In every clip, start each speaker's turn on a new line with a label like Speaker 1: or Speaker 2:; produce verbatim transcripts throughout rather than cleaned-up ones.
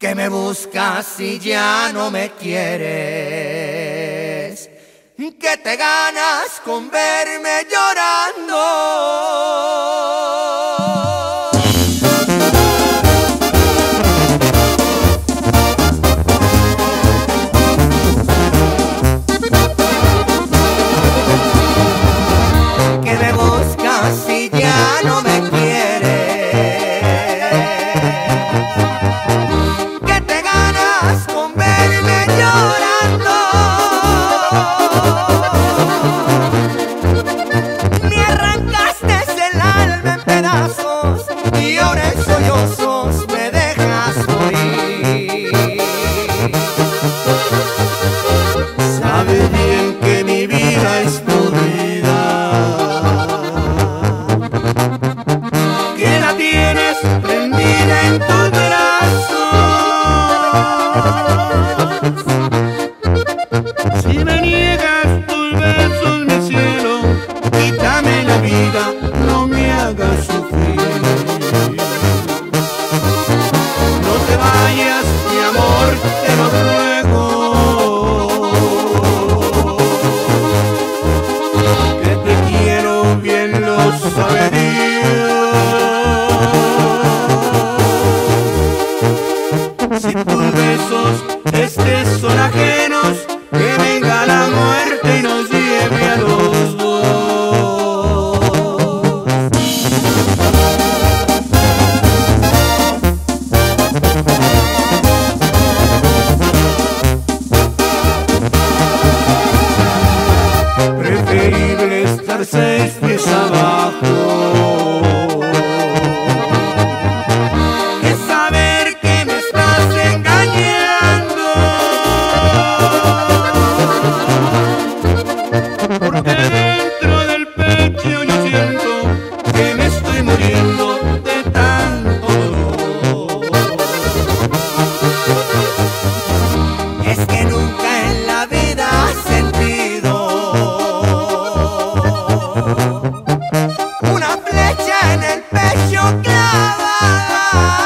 Speaker 1: que me buscas y ya no me quieres, que te ganas con verme llorando. Que me buscas y ya no me quieres, que te ganas con verme llorando. Me arrancaste el alma en pedazos y ahora en sollozos me dejas morir. Sabes bien que mi vida es podrida, que la tienes prendida en tus brazos. Si me niegas tus besos, mi cielo, quítame la vida, no me hagas sufrir. No te vayas, mi amor, te lo ruego, que te quiero bien, lo sabe Dios. Si tus besos estos son ajenos, que venga la muerte y nos lleve a los dos. Preferible estar seis pies abajo que saber que me estás engañando, porque dentro del pecho yo siento que me estoy muriendo de tanto dolor. Es que nunca en la vida has sentido una flecha en el pecho clavada,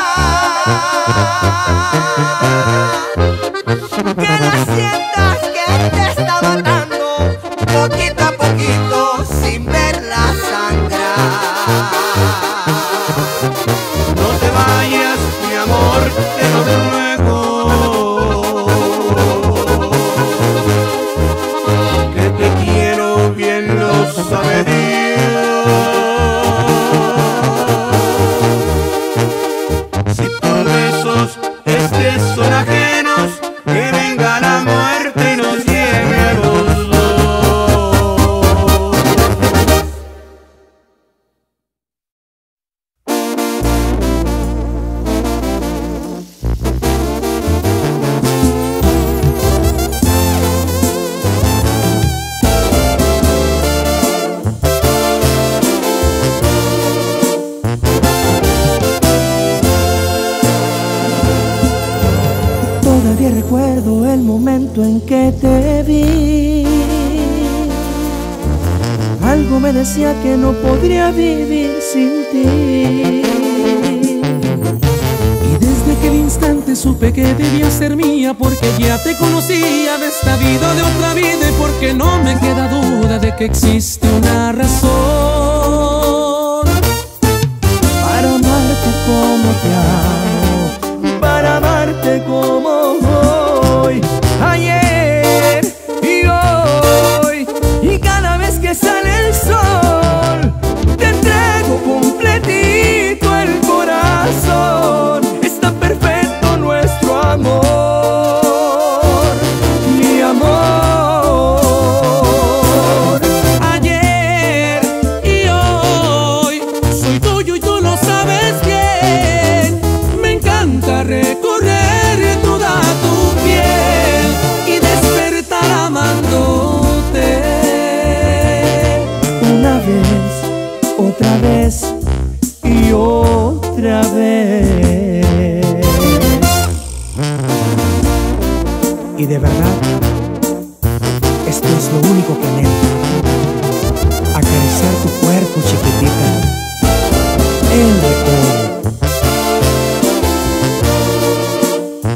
Speaker 1: que la sientas que te está matando poquito a poquito sin verla sangrar. No te vayas, mi amor, te lo ruego, que te quiero bien, lo sabe Dios. Si tus besos estos son ajenos, que venga la muerte y nos lleve a los dos.
Speaker 2: Todavía recuerdo el momento en que te vi. Algo me decía que no podría vivir sin ti. Y desde aquel instante supe que debía ser mía, porque ya te conocía de esta vida, de otra vida, y porque no me queda duda de que existe una razón para amarte como te amo, para amarte como hoy, ayer y hoy, y cada vez que sale el sol te entrego completito el corazón. Es tan perfecto nuestro amor, mi amor. Ayer y hoy soy tuyo y tú lo sabes bien. Me encanta recorrer toda tu piel y despertar amándote. Una vez, otra vez y otra vez. Y de verdad, esto es lo único que anhelo: acariciar tu cuerpo, chiquitita, el de oro.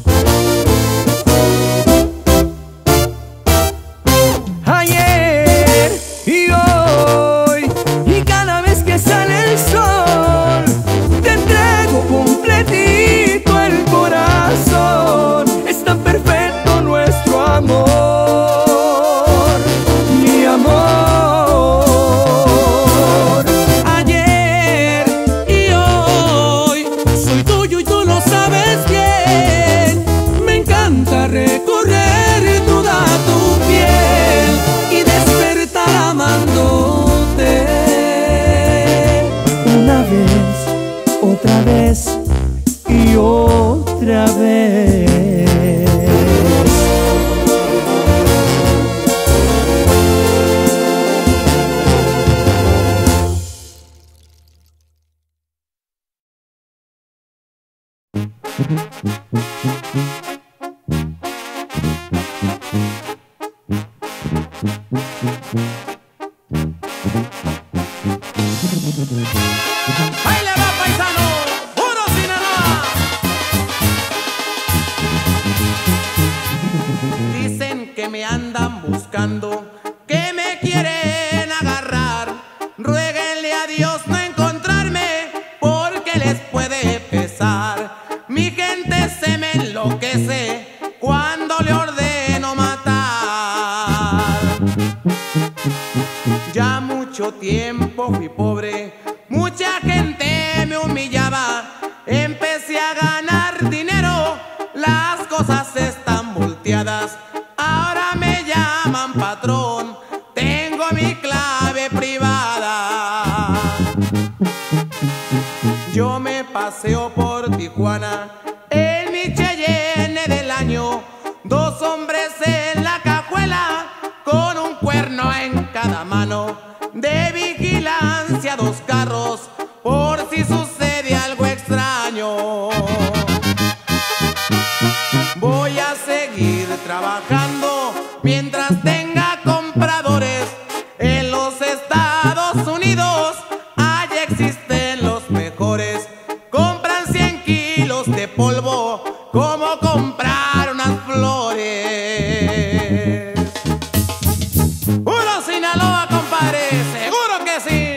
Speaker 3: ¡Ahí le va, paisano! ¡Puro Sinaloa! Dicen que me andan buscando, que me quieren agarrar. Ruéguenle a Dios no encontrarme, porque les puede pesar. Mi gente se me enloquece cuando le ordeno matar. Ya mucho tiempo fui pobre, mucha gente me humillaba. Empecé a ganar dinero, las cosas están volteadas. Ahora me llaman patrón, tengo mi clave privada. Yo me paseo por Tijuana en mi Cheyenne del año. Dos hombres en la cajuela con un cuerno en cada mano. De vigilancia dos carros por si sucede algo extraño. Voy a seguir trabajando mientras tenga compradores. En los Estados Unidos allá existen los mejores. Compran cien kilos de polvo como comprar unas flores. ¡Puro Sinaloa, compadre! ¡Seguro que sí!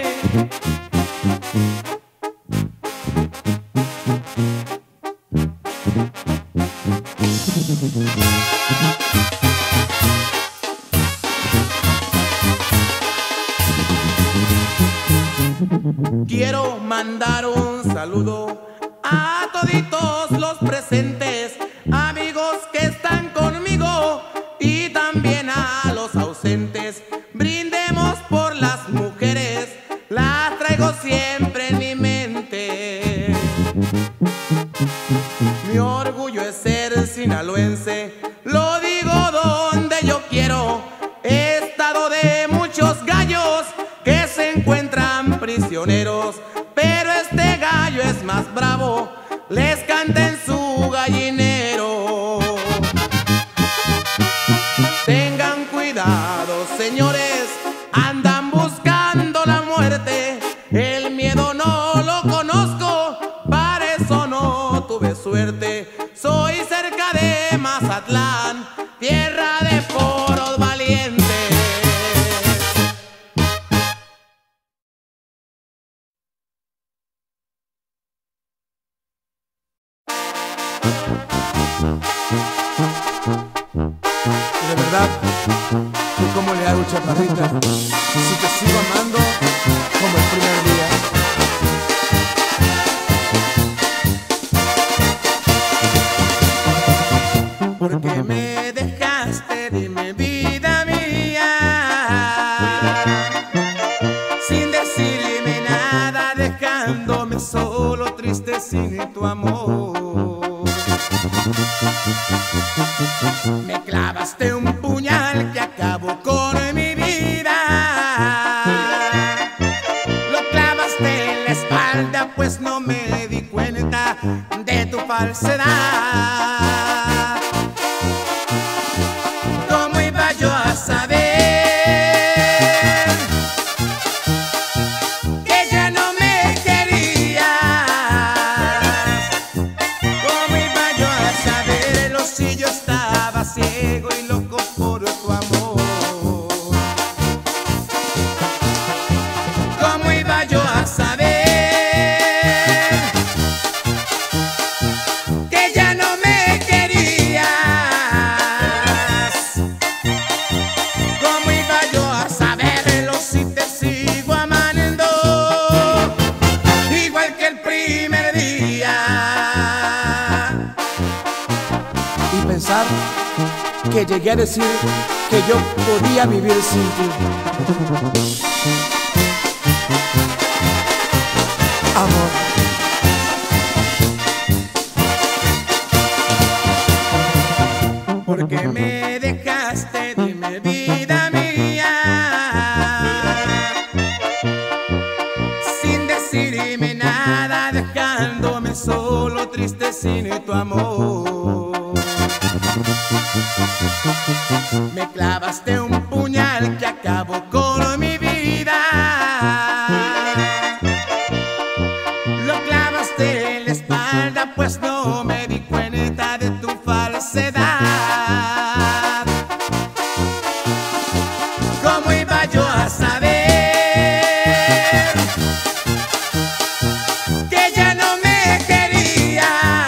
Speaker 3: Quiero mandar un saludo a toditos los presentes, amigos que están conmigo y también a los ausentes. Brindemos por las mujeres, las traigo siempre en mi mente. Mi orgullo es ser sinaloense, lo digo donde yo quiero. Estado de muchos gallos que se encuentran prisioneros, pero este gallo es más bravo, les canta en su gallinero. Tengan cuidado, señores, andan buscando la muerte. El miedo no lo conozco, para eso no tuve suerte. Soy cerca de Mazatlán, tierra de poros valientes.
Speaker 4: De verdad, ¿tú cómo le hago, chaparrita? Si te sigo amando como el primer día.
Speaker 3: ¿Por qué me dejaste? Dime, vida mía, sin decirme nada, dejándome solo, triste sin tu amor. Me clavaste un puñal que acabó con mi vida. Lo clavaste en la espalda, pues no me di cuenta de tu falsedad. ¿Cómo iba yo a saber que ya no me querías? ¿Cómo iba yo a saberlo si yo estaba ciego y loco por tu amor? ¿Cómo iba yo a saber que ya no me querías? ¿Cómo iba yo a saberlo si te sigo amando igual que el primer día?
Speaker 4: Y pensar que llegué a decir que yo podía vivir sin ti. Amor,
Speaker 3: ¿por qué me dejaste? Dime, vida mía, sin decirme nada, dejándome solo, triste sin tu amor. me di cuenta de tu falsedad. ¿Cómo iba yo a saber que ya no me querías?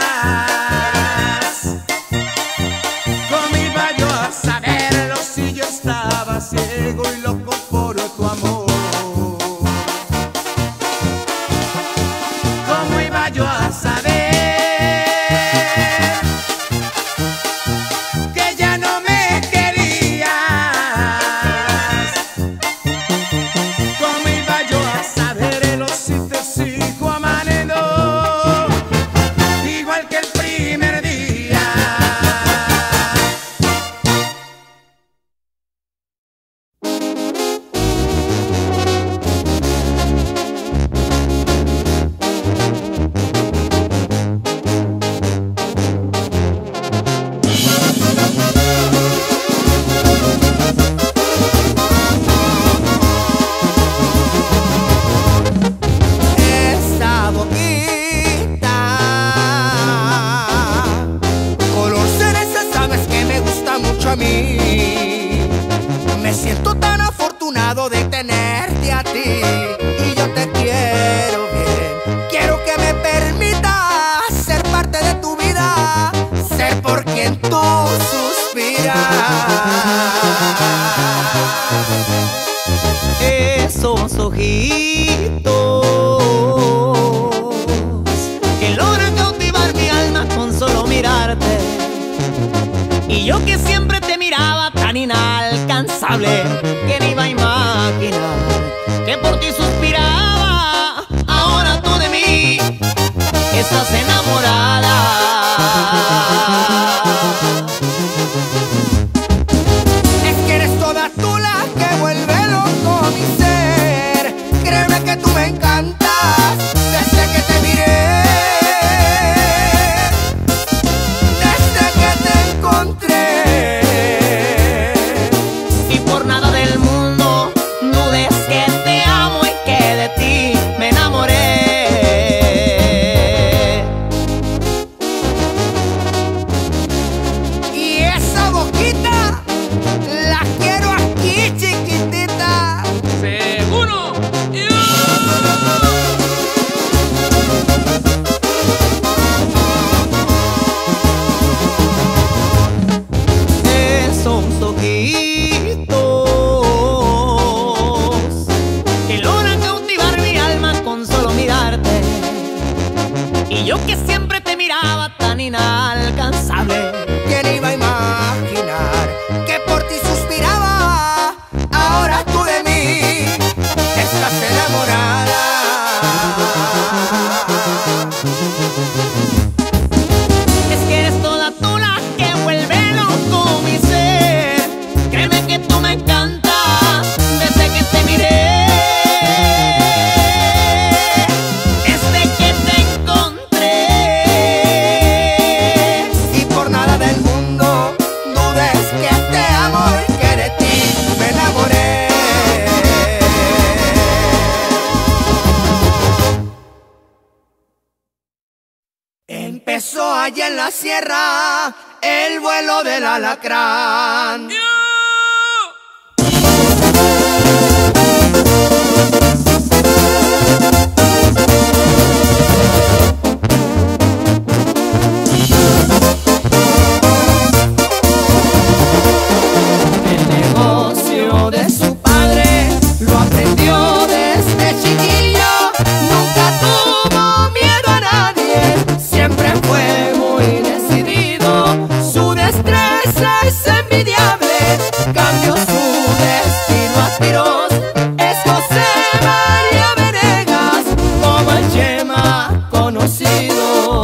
Speaker 3: ¿Cómo iba yo a saberlo si yo estaba ciego y loco por tu amor? ¿Cómo iba yo a saber que ya no me querías? ¿Cómo iba yo a saberlo si te sigo amando igual que el primer día?
Speaker 1: Esa boquita color cereza, sabes que me gusta mucho a mí. Me siento tan afortunado de tenerte a ti y yo te quiero bien. Quiero que me permitas ser parte de tu vida, ser por quien tú suspiras. Esos ojitos que logran cautivar mi alma con solo mirarte. Y yo que siempre te miraba tan inalcanzable, que ni iba a imaginar que por ti suspiraba. Ahora tú de mí estás enamorada. Es que eres toda tú la que vuelve loco mi ser. Créeme que tú me encantas desde que te miré, desde que te encontré. Y por nada del mundo dudes que te amo y que de ti me enamoré. Y esa boquita la quiero aquí, chiquitita.
Speaker 2: ¡Seguro!
Speaker 1: Esos ojitos que logran cautivar mi alma con solo mirarte. Y yo que siempre te miraba tan inalcanzable, que ni iba a imaginar que por ti suspiraba. Ahora tú de mí estás enamorada. Es que eres toda tú la que vuelve loco mi ser. Créeme que tú me encantas desde que te miré, desde que te encontré. Y por nada del mundo dudes que te amo y que de ti me enamoré. Empezó allá en la sierra el vuelo del alacrán. El negocio de su padre lo aprendió desde chiquillo. Nunca tuvo miedo a nadie, siempre fue muy decidido. Su destreza es envidiable, cambió su destino a tiros. Es José María Venegas, como el Chema conocido.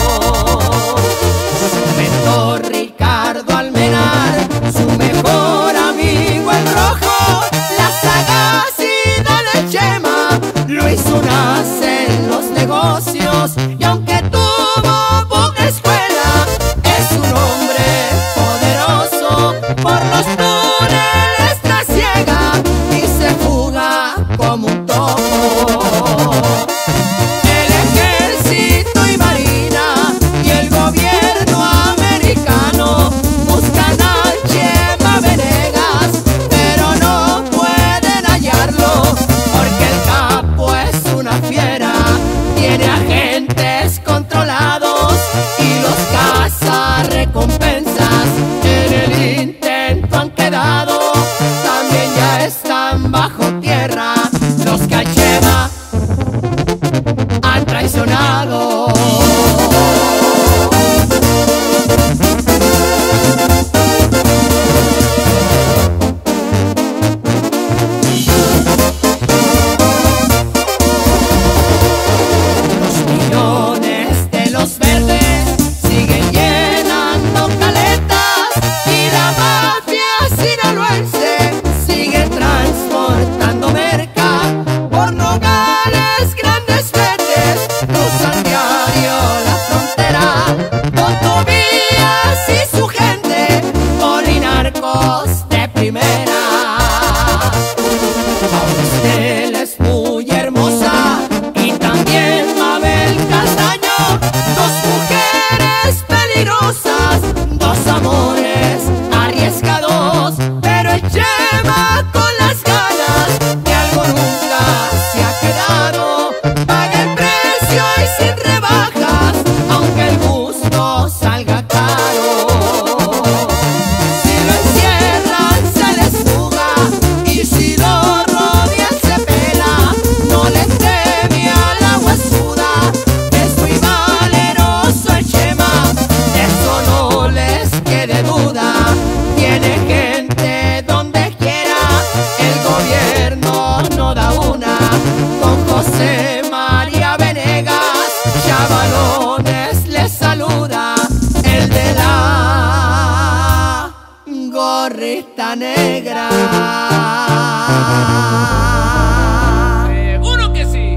Speaker 1: Su mentor Ricardo Almenar, su mejor amigo el Rojo. La sagacidad del Chema lo hizo nacer en los negocios. Y aunque tuvo poca escuela, es un hombre poderoso por los túneles lista negra.
Speaker 2: Seguro que sí.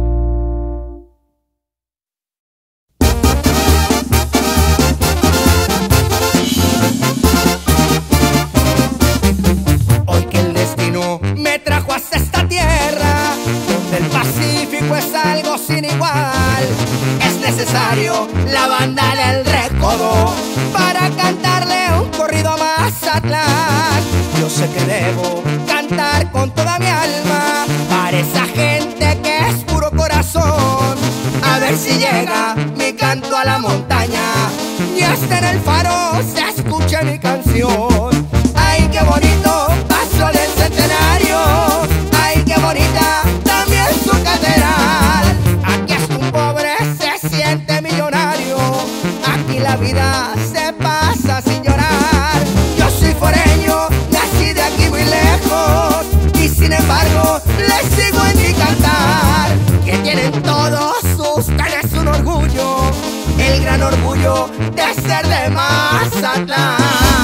Speaker 1: Hoy que el destino me trajo hasta esta tierra, donde el Pacífico es algo sin igual, es necesario la banda del recodo para cantarle un corrido a Mazatlán. Yo sé que debo cantar con toda mi alma para esa gente que es puro corazón. A ver si llega mi canto a la montaña y hasta en el faro se escucha mi canción. Ay, qué bonito paso del centenario, ay, qué bonita también su catedral. Aquí hasta un pobre se siente millonario, aquí la vida se pasa sin llorar. Yo soy foreño, nací de aquí muy lejos, y sin embargo les sigo en mi cantar. Que tienen todos ustedes un orgullo, el gran orgullo de ser de Mazatlán.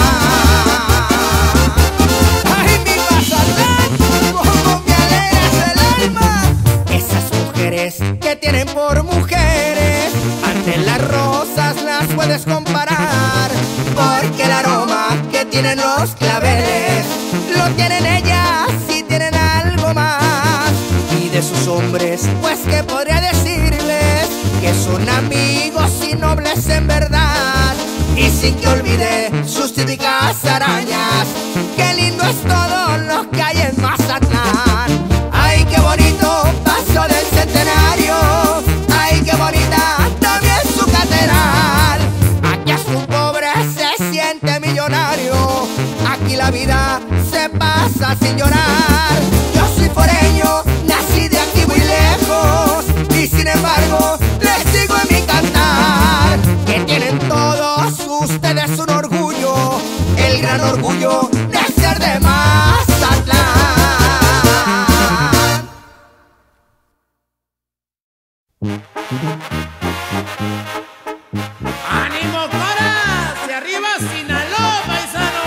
Speaker 1: Ay, mi Mazatlán, cómo me alegras el alma. Esas mujeres que tienen por mujeres, ante las rosas las puedes comparar, porque el aroma que tienen los claveles lo tienen ellas y tienen algo más. Y de sus hombres, pues que podría decirles que son amigos y nobles en verdad, y sin que olvide sus típicas arañas. Qué lindo es todo lo que hay en Mazatlán. Ay, qué bonito paso del centenario, ay, qué bonita también su catedral. Aquí hasta un pobre se siente millonario, aquí la vida se pasa sin llorar. Yo soy foreño, nací de aquí muy lejos, y sin embargo les digo en mi cantar que tienen todos ustedes un orgullo, el gran orgullo de ser de Mazatlán.
Speaker 3: ¡Ánimo, Cora! ¡Hacia arriba, Sinaloa, paisano!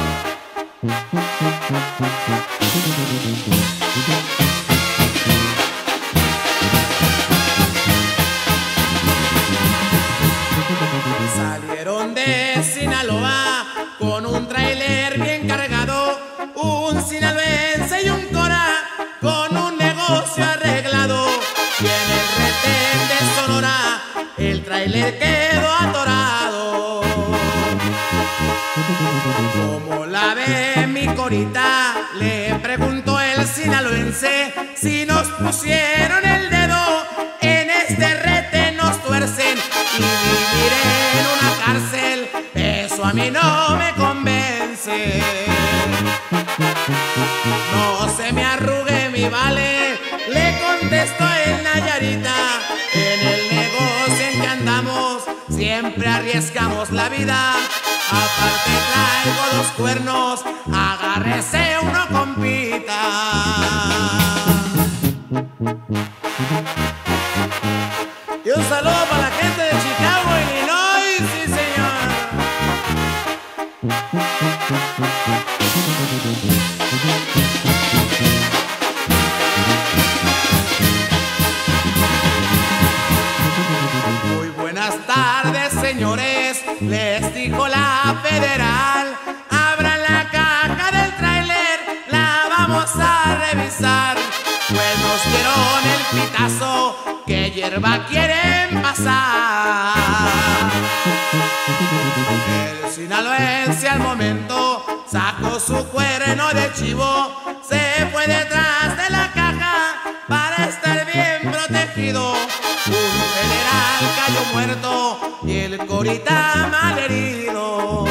Speaker 3: Salieron de Sinaloa con un tráiler bien cargado, un sinaloense y un Cora con un negocio arreglado. Y en el retén de Sonora el tráiler quedó atorado. ¿Cómo la ve mi Corita?, le preguntó el sinaloense. Si nos pusieron el dedo en este retén nos tuercen, y vivir en una cárcel, eso a mí no me convence. No se me arrugue mi vale, le contestó el Nayarita. En el negocio en que andamos siempre arriesgamos la vida. Aparte traigo dos cuernos, agárrese uno, compita. Y un saludo para la gente de Chicago, Illinois, sí señor. Muy buenas tardes, señores, les dijo la federal. Abran la caja del tráiler, la vamos a revisar. Pues nos dieron el pitazo, que hierba quieren pasar. El sinaloense al momento sacó su cuerno de chivo, se fue detrás de la caja para estar bien protegido. Un general cayó muerto y el Corita malherido.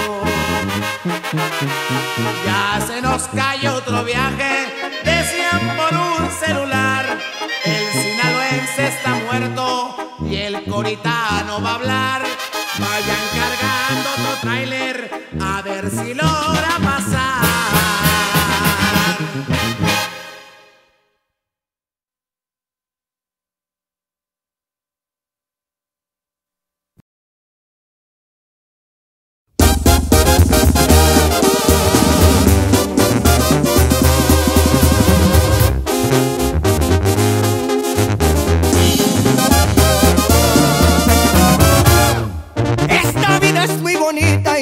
Speaker 3: Ya se nos cayó otro viaje, decían por un celular. El sinaloense está muerto y el Corita no va a hablar. Vayan cargando otro tráiler a ver si logra pasar.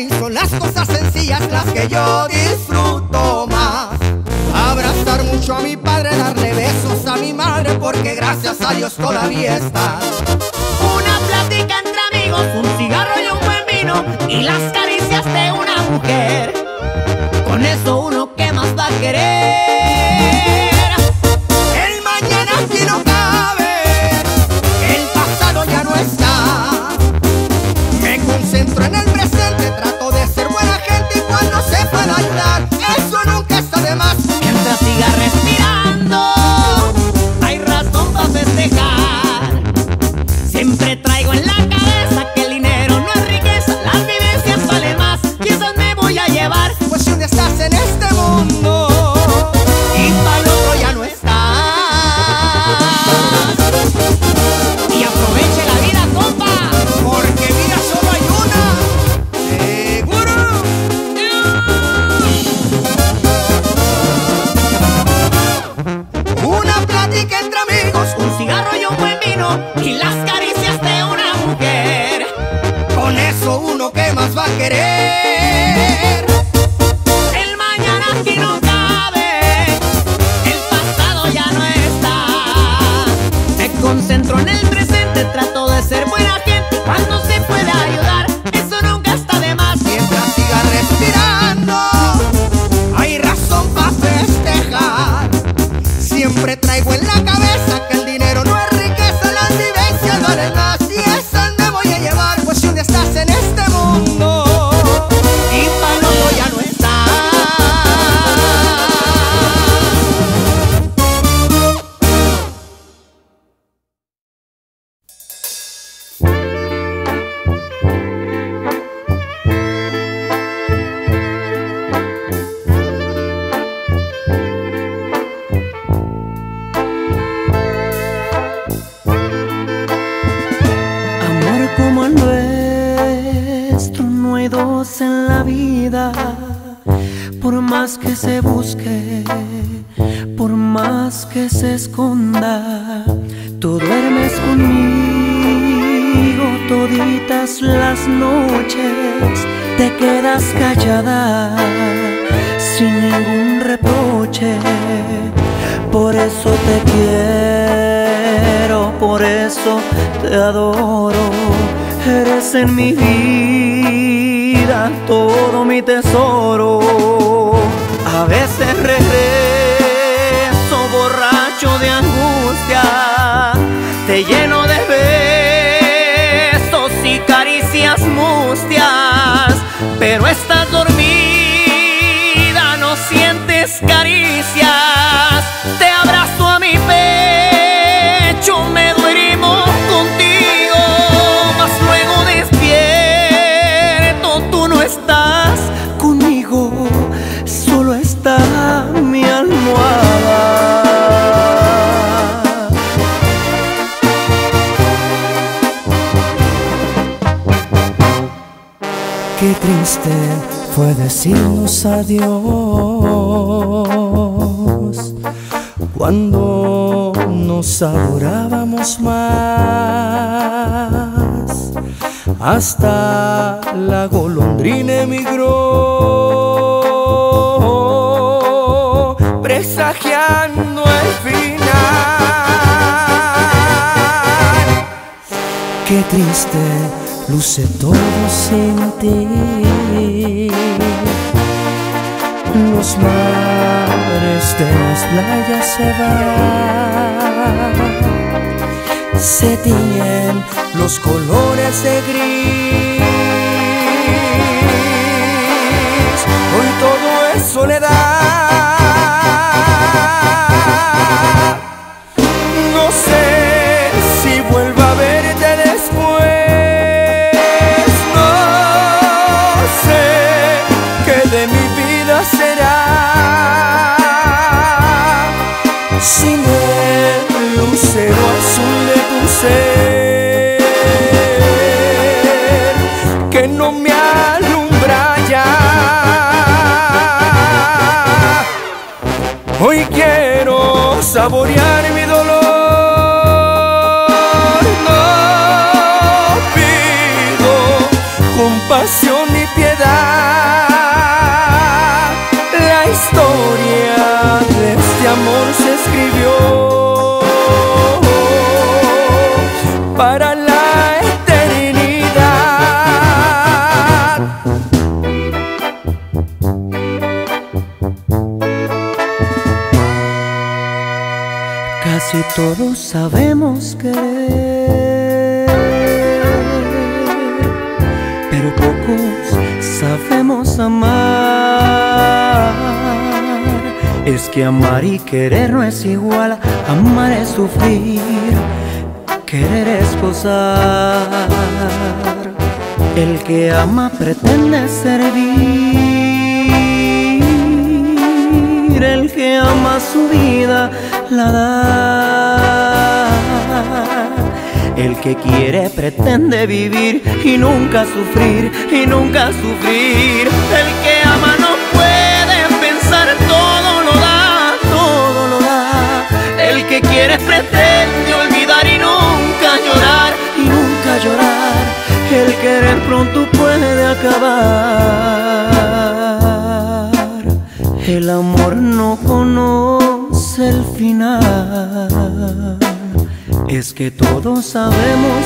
Speaker 1: y son las cosas sencillas las que yo disfruto más. Abrazar mucho a mi padre, darle besos a mi madre, porque gracias a Dios todavía está.
Speaker 5: Una plática entre amigos, un cigarro y un buen vino, y las caricias de una mujer. Con eso uno, ¿qué más va a querer?
Speaker 1: El mañana aquí no cabe, el pasado ya no está. Me concentro en el presente, trato de ser buena gente, y cuando se pueda ayudar, eso nunca está de más.
Speaker 5: Mientras siga respirando, hay razón para festejar. Siempre traigo en la cabeza que el dinero no es riqueza, las vivencias valen más, quizás me voy a llevar.
Speaker 1: Pues si un día estás en este mundo y para el otro ya no estás,
Speaker 5: Y aproveche la vida, compa,
Speaker 1: porque vida solo hay una, seguro. Una plática entre amigos,
Speaker 5: un cigarro y un buen vino, y las caricias de una mujer.
Speaker 1: con eso uno, ¿qué más va a querer?
Speaker 5: El mañana aquí no cabe, el pasado ya no está. Me concentro en el presente, trato de ser buena gente, cuando se puede ayudar, eso nunca está de más.
Speaker 1: Mientras siga respirando, hay razón para festejar. Siempre traigo en la cabeza que el dinero no es riqueza, las vivencias valen más, y esas me voy a llevar. Pues si un día estás en este mundo y para el otro ya no estás,
Speaker 2: Amor como el nuestro no hay dos en la vida. Por más que se busque, por más que se esconda, tú duermes conmigo toditas las noches. Te quedas callada sin ningún reproche. Por eso te quiero, por eso te adoro. Eres en mi vida todo mi tesoro. A veces regreso borracho de angustia, te lleno de besos y caricias mustias, pero estás dormida, no sientes caricias. Te abrazo a mi pecho, me duermo contigo, mas luego despierto, tú no estás conmigo, solo está mi almohada. Qué triste fue decirnos adiós cuando nos adorábamos más. Hasta la golondrina emigró, presagiando el final. Qué triste luce todo sin ti. Los mares de las playas se van, se tiñen los colores de gris. Hoy todo es soledad. No sé si vuelvo a verte después. No sé qué de mi vida será sin el lucero azul de tu ser, que no me alumbra ya. Hoy quiero saborear mi dolor. No pido compasión ni piedad, La historia de este amor se escribió para la eternidad. Casi todos sabemos querer, pero pocos sabemos amar. Es que amar y querer no es igual. Amar es sufrir, querer es gozar. El que ama pretende servir, el que ama su vida la da. El que quiere pretende vivir y nunca sufrir, y nunca sufrir. El que ama no puede pensar, todo lo da, todo lo da. El que quiere pretende olvidar y nunca llorar, y nunca llorar. El querer pronto puede acabar. El amor no conoce el final. Es que todos sabemos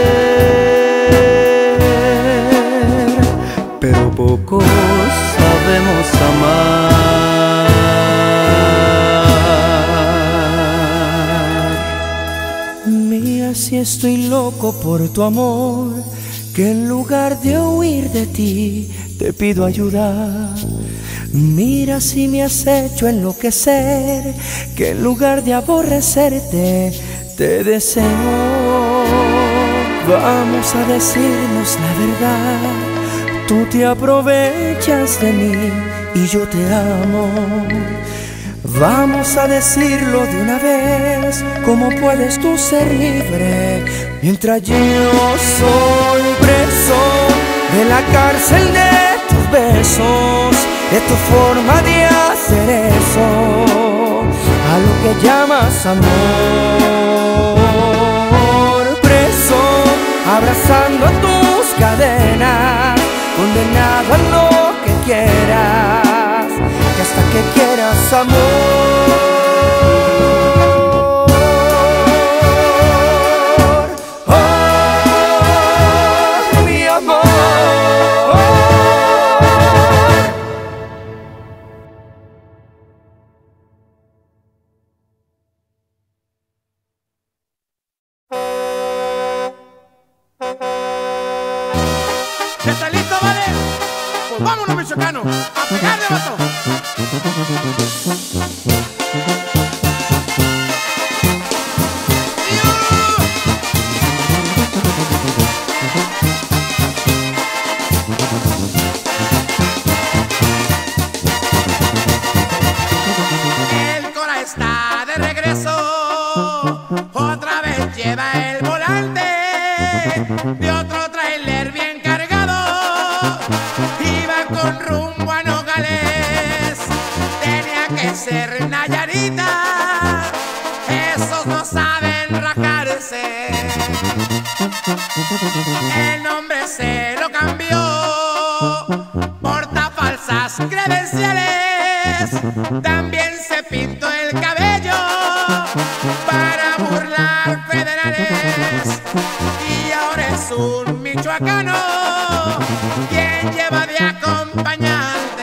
Speaker 2: querer, pero pocos sabemos amar. Mira si estoy loco por tu amor, que en lugar de huir de ti te pido ayuda. Mira si me has hecho enloquecer, que en lugar de aborrecerte te deseo. Vamos a decirnos la verdad, tú te aprovechas de mí y yo te amo. Vamos a decirlo de una vez, ¿cómo puedes tú ser libre mientras yo soy preso de la cárcel de tus besos, de tu forma de hacer eso, a lo que llamas amor? Preso, abrazando a tus cadenas, condenado a lo que quieras, que hasta que quieras amor. Oh, mi amor.
Speaker 4: ¿Está listo, vale? Pues vámonos, michoacano, a pegarle, vato.
Speaker 3: El Cora está de regreso, otra vez lleva el volante de otro trailer bien cargado. Iba con rumbo a Nogales, tenía que ser Nayarita. Esos no saben rajarse. El nombre se lo cambió, porta falsas credenciales. También se pintó el cabello para burlar federales. Y ahora es un michoacano quien lleva de acompañante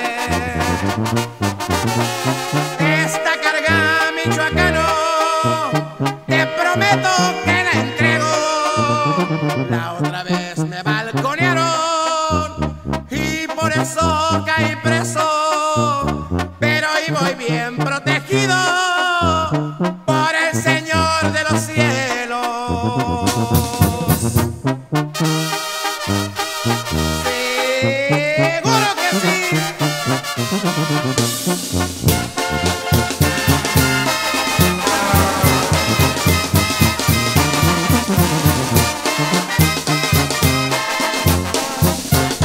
Speaker 3: esta carga, michoacano. Te prometo que la entrego. La otra vez me balconearon y por eso caí preso, pero hoy voy bien protegido por el Señor de los cielos. Seguro que sí.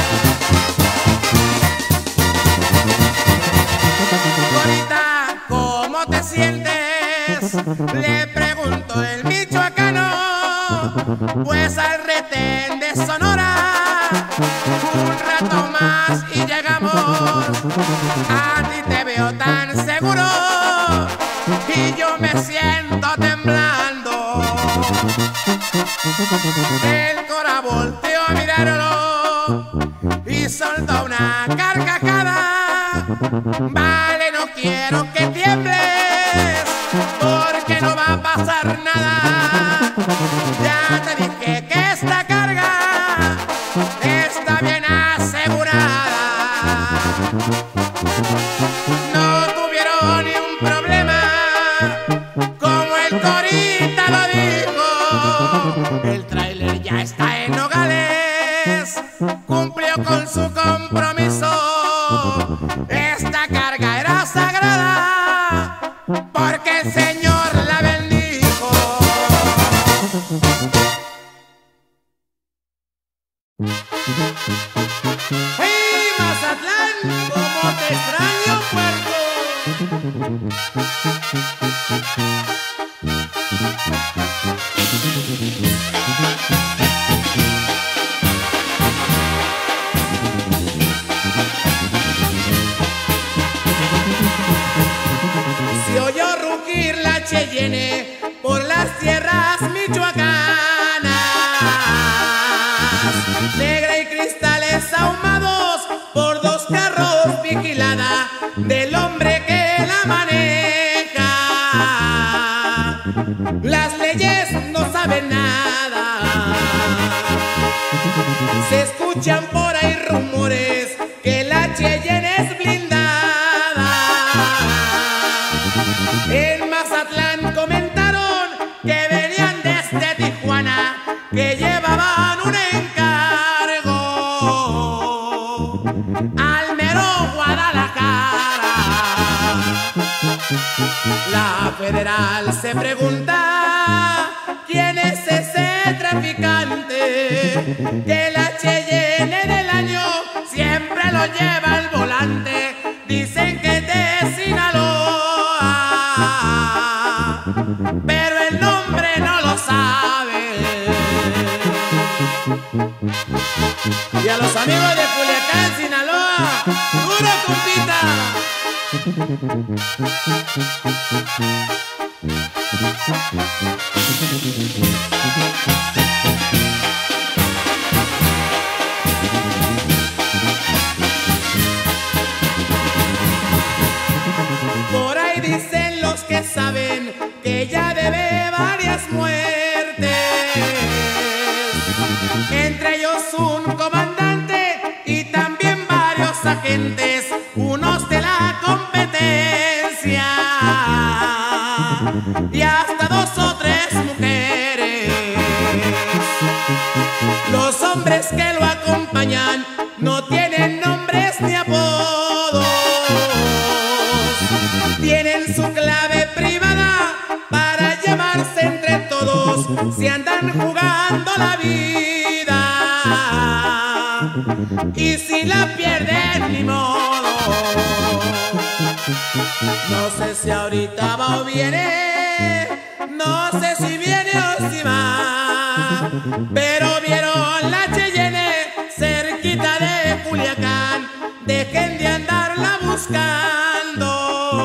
Speaker 3: Ahorita más y llegamos. A ti te veo tan seguro y yo me siento temblando. El cora volteó a mirarlo y soltó una carcajada. Vale, no quiero que tiembles porque no va a pasar nada. Ya te dije que esta carga está bien asegurada. No tuvieron ni un problema, como el corita lo dijo. El tráiler ya está en Nogales, cumplió con su compromiso. Esta carga era sagrada porque el Señor la bendijo. ¡Hey, Mazatlán! ¡Cómo te extraño, puerco! Se oyó rugir la Cheyenne por las tierras michoacanas. Negra y cristales ahumados por dos carros, vigilada del hombre que la maneja. Las leyes no saben nada. Se escuchan por ahí rumores que la Cheyenne es blindada. En Mazatlán comentaron que venían desde Tijuana, que llevaban un encargo al mero Guadalajara. La federal se pregunta quién es ese traficante que la Cheyenne del año siempre lo lleva al volante. Dicen que es de Sinaloa, pero el nombre no lo sabe. Y a los amigos de Culiacán, Sinaloa, ¡duro, compita! Por ahí dicen los que saben que ya debe varias muertes, entre ellos un comandante y también varios agentes, unos de la competencia y hasta dos o tres mujeres. Los hombres que lo acompañan no tienen nombres ni apodos, tienen su clave privada para llamarse entre todos. Se andan jugando la vida y si la pierden ni modo. No sé si ahorita va o viene, no sé si viene o si va, pero vieron la Cheyenne cerquita de Culiacán. Dejen de andarla buscando,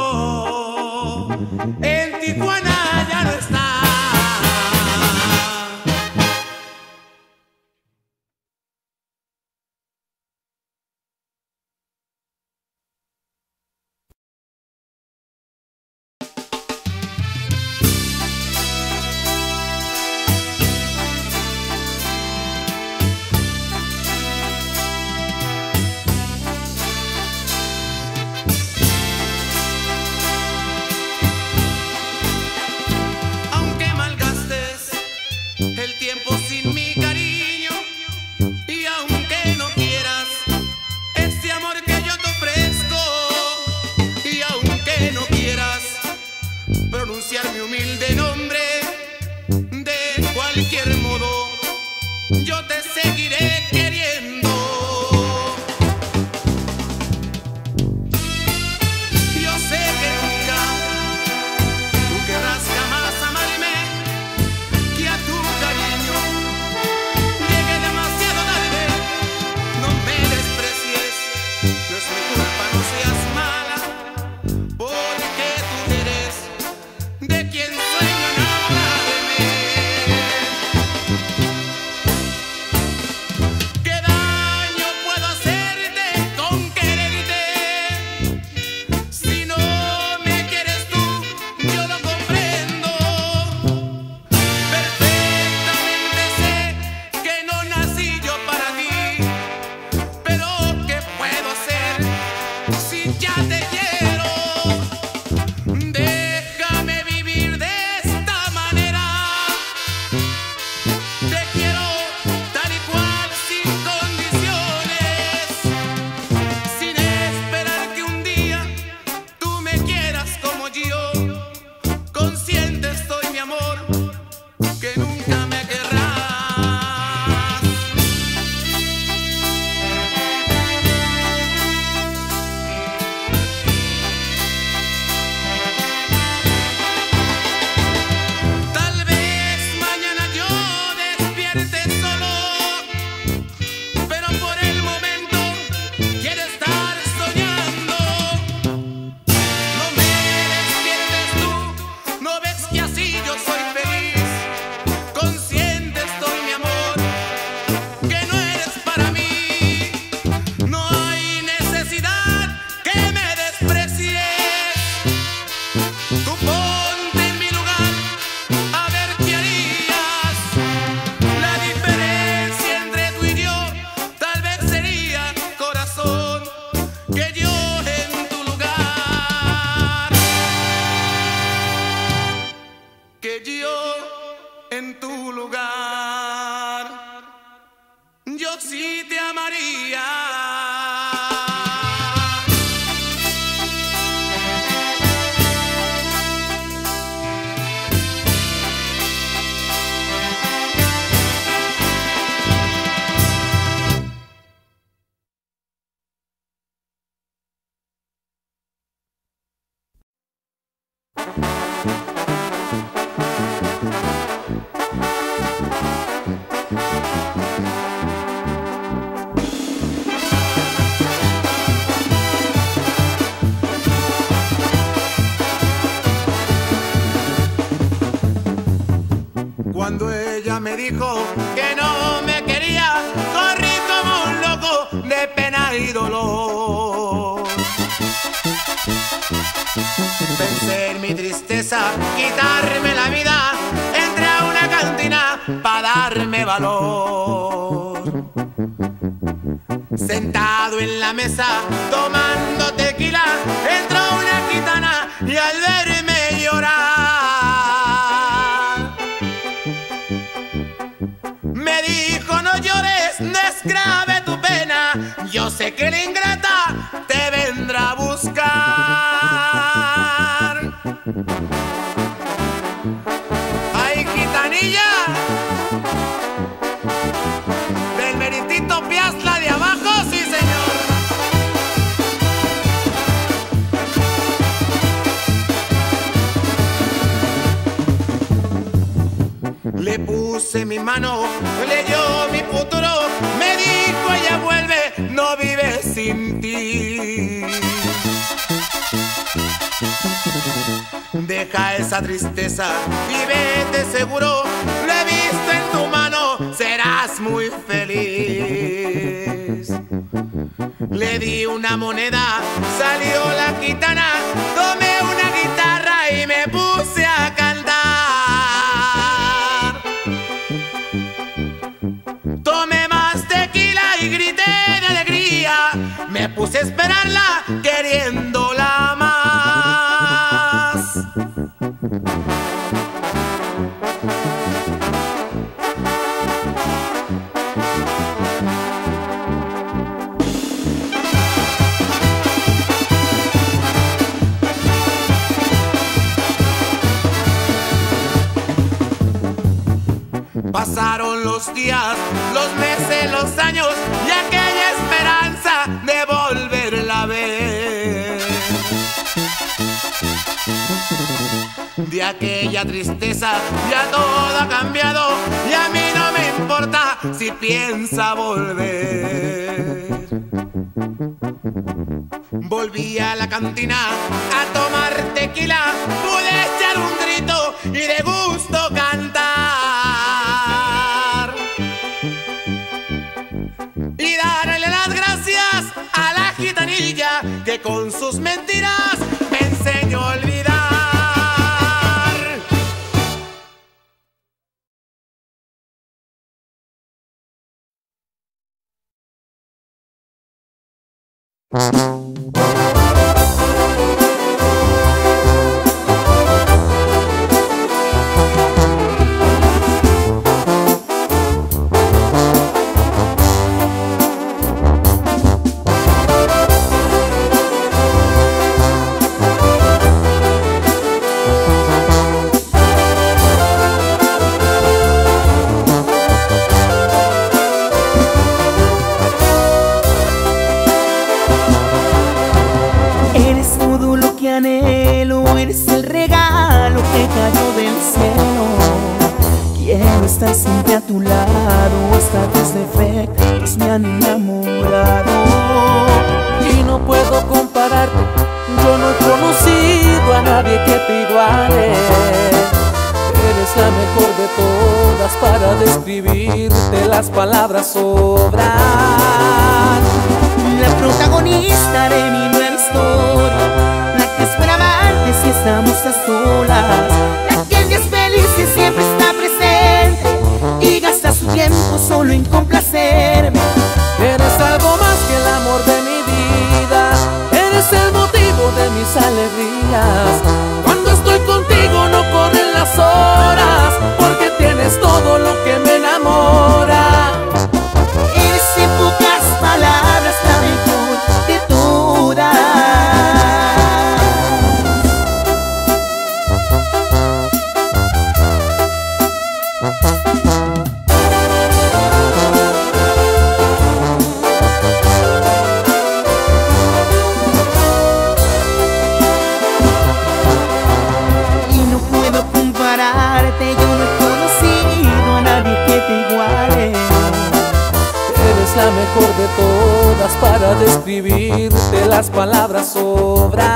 Speaker 3: en Tijuana ya no está. que yo en tu lugar, que yo en tu lugar, yo sí te amaría. Cuando ella me dijo que no me quería, corrí como un loco de pena y dolor. Pensé en mi tristeza, quitarme la vida, entré a una cantina para darme valor. Sentado en la mesa, tomando tequila, entró una gitana y al verme llorar, me dijo: no llores, no es grave tu pena, yo sé que la ingrata te vendrá a buscar. Ay, gitanilla, del meritito Piazla de abajo, sí señor. Le puse mi mano, leyó mi futuro, me dijo: ella vuelve, no vive sin ti. Deja esa tristeza y vete seguro, lo he visto en tu mano, serás muy feliz. Le di una moneda, salió la gitana, tomé una guitarra y me puse a cantar. Tomé más tequila y grité de alegría, me puse a esperarla queriéndola más. Pasaron los días, los meses, los años y aquella esperanza de volverla a ver. De aquella tristeza ya todo ha cambiado y a mí no me importa si piensa volver. Volví a la cantina a tomar tequila, pude echar un grito y de gusto cantar y darle las gracias a la gitanilla que con sus mentiras me enseñó a olvidar.
Speaker 2: Eres el regalo que cayó del cielo. Quiero estar siempre a tu lado, hasta tus defectos me han enamorado.
Speaker 6: Y no puedo compararte, yo no he conocido a nadie que te iguale. Eres la mejor de todas, para describirte las palabras sobran.
Speaker 2: La protagonista de mi nueva historia, la que esperaba antes y estamos a solas, la que en días felices siempre está presente y gasta su tiempo solo en complacerme.
Speaker 6: Eres algo más que el amor de mi vida, describirte las palabras sobran.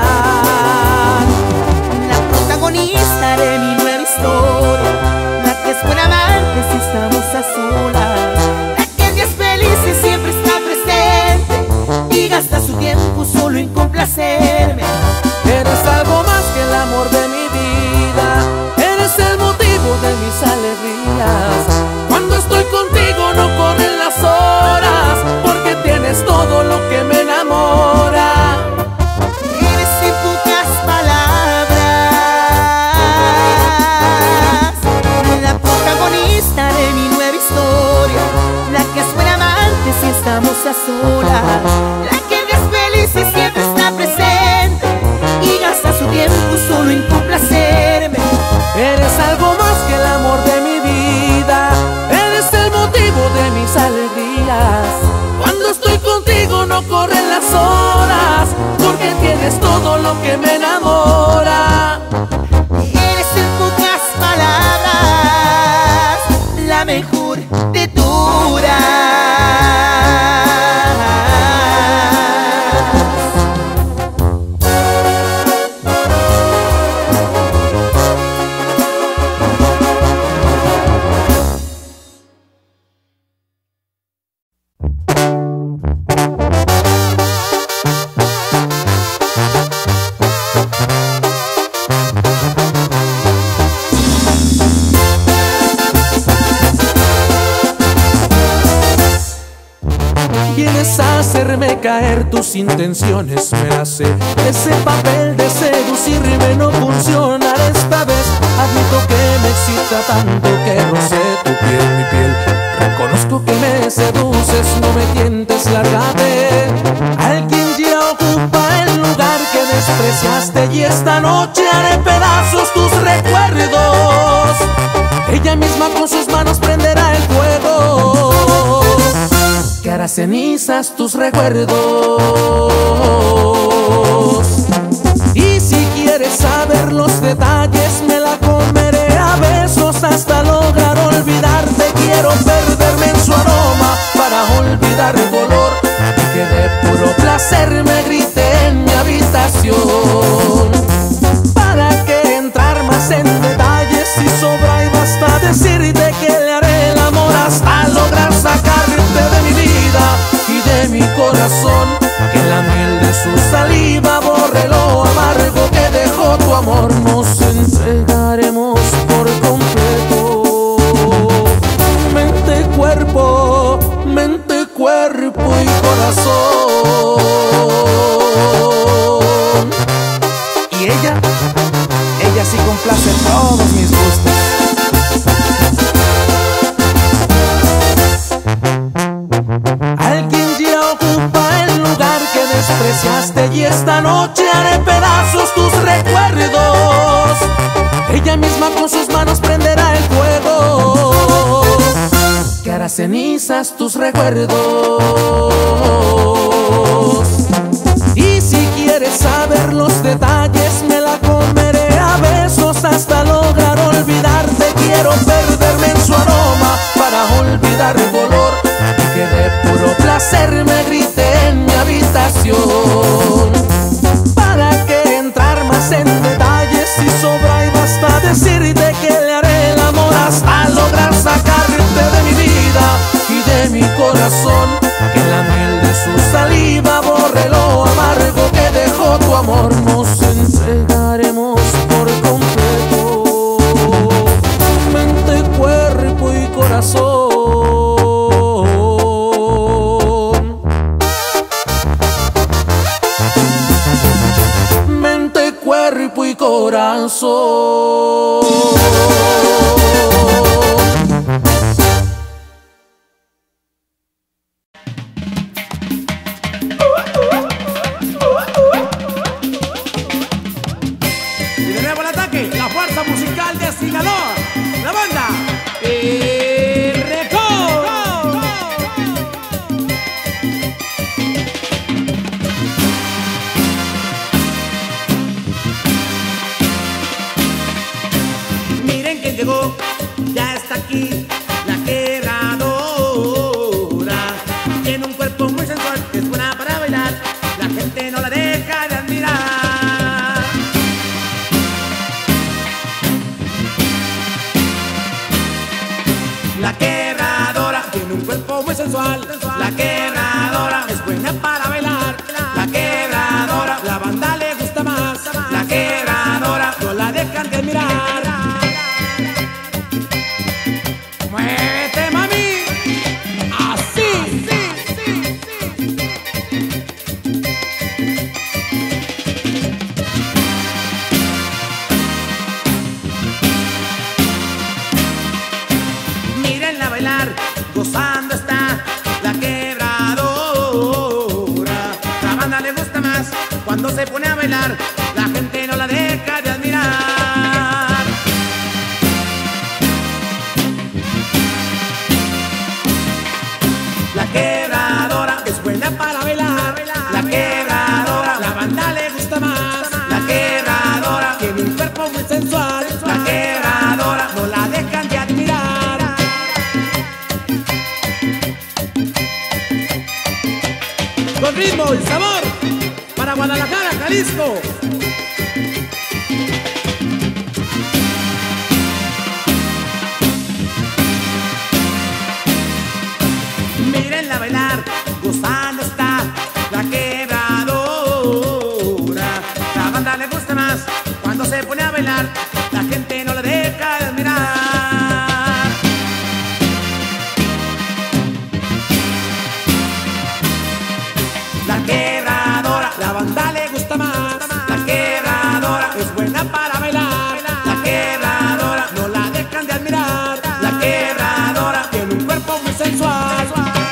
Speaker 5: La protagonista de mi nueva historia, la que es buena amante si estamos a solas, la que en días felices siempre está presente y gasta su tiempo solo en complacerme.
Speaker 6: Eres algo más que el amor de mi vida, eres el motivo de mis alegrías. Cuando estoy contigo no corren las horas, porque tienes todo lo que me enamora.
Speaker 5: Eres en pocas palabras la protagonista de mi nueva historia, la que es buena amante si estamos a solas, la que en días felices siempre está presente y gasta su tiempo solo en complacerme.
Speaker 6: Eres algo más que el amor de mi vida, eres el motivo de mis alegrías. Cuando estoy contigo no corren las horas, porque tienes todo lo que me enamora.
Speaker 5: Eres en pocas palabras la mejor de todas.
Speaker 6: Vienes a hacerme caer, tus intenciones me las sé. Ese papel de seducirme no funcionará esta vez. Admito que me excita tanto que rocé tu piel, mi piel. Reconozco que me seduces, no me tientes, lárgate. Alguien ya ocupa el lugar que despreciaste y esta noche haré pedazos tus recuerdos. Ella misma con sus manos prenderá el fuego que hará cenizas tus recuerdos. Y si quieres saber los detalles, me la comeré a besos hasta lograr olvidarte. Quiero perderme en su aroma para olvidar el dolor y que de puro placer me grite en mi habitación. ¿Para qué entrar más en detalles si sobra y basta decirte que le haré el amor hasta lograr sacarte de mi vida y de mi corazón, que la miel de su saliva borre lo amargo que dejó tu amor? Nos entregaremos por completo, mente, cuerpo, mente, cuerpo y corazón. Y ella, ella sí complace todos mis gustos. Alguien ya ocupa el lugar que despreciaste y esta noche haré pedazos tus recuerdos. Ella misma con sus manos prenderá el fuego que hará cenizas tus recuerdos. Y si quieres saber los detalles, me la comeré a besos hasta lograr olvidarte. Quiero perderme en su aroma para olvidar el dolor y que de puro placer me grite en mi habitación. ¿Para qué entrar más en detalles si sobra y basta decirte que le haré el amor hasta lograr sacarte de mi vida y de mi corazón, que la miel de su saliva borre lo amargo que dejó tu amor? Nos entregaremos por completo, mente, cuerpo y corazón. Mente, cuerpo y corazón.
Speaker 4: Y de nuevo el ataque, la fuerza musical de Sinaloa, la banda El Recodo. Miren que llegó, ya está aquí la quebradora. Tiene un cuerpo muy sensual, es buena para bailar.
Speaker 3: deja de admirar. La quebradora tiene un cuerpo muy sensual. La quebradora es buena para bailar. La quebradora, la banda le gusta más. La quebradora, no la dejan de admirar. Muévete, mami, así. Mírenla bailar, gozando está la quebradora. La banda le gusta más cuando se pone a bailar. La gente no la deja de admirar. La quebradora es buena para bailar. La quebradora, la banda le gusta más. La quebradora tiene un cuerpo muy sensual. La quebradora no la dejan de admirar. Con ritmo y sabor para Guadalajara, Jalisco. Mírenla bailar, gozando está la quebradora. La banda le gusta más cuando se pone a bailar. La gente no la deja de admirar. La quebradora, la banda le gusta más. La quebradora es buena para bailar. La quebradora no la dejan de admirar. La quebradora tiene un cuerpo muy sensual.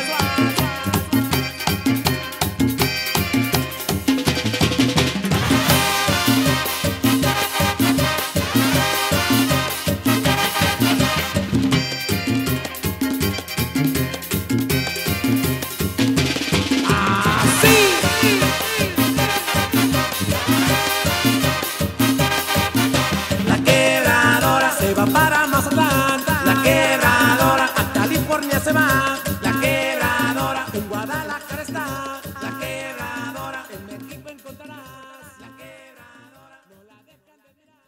Speaker 3: La quebradora se va para Mazatlán. La quebradora a California se va. La quebradora en Guadalajara está. La quebradora en México encontrarás. La quebradora no la dejan de mirar.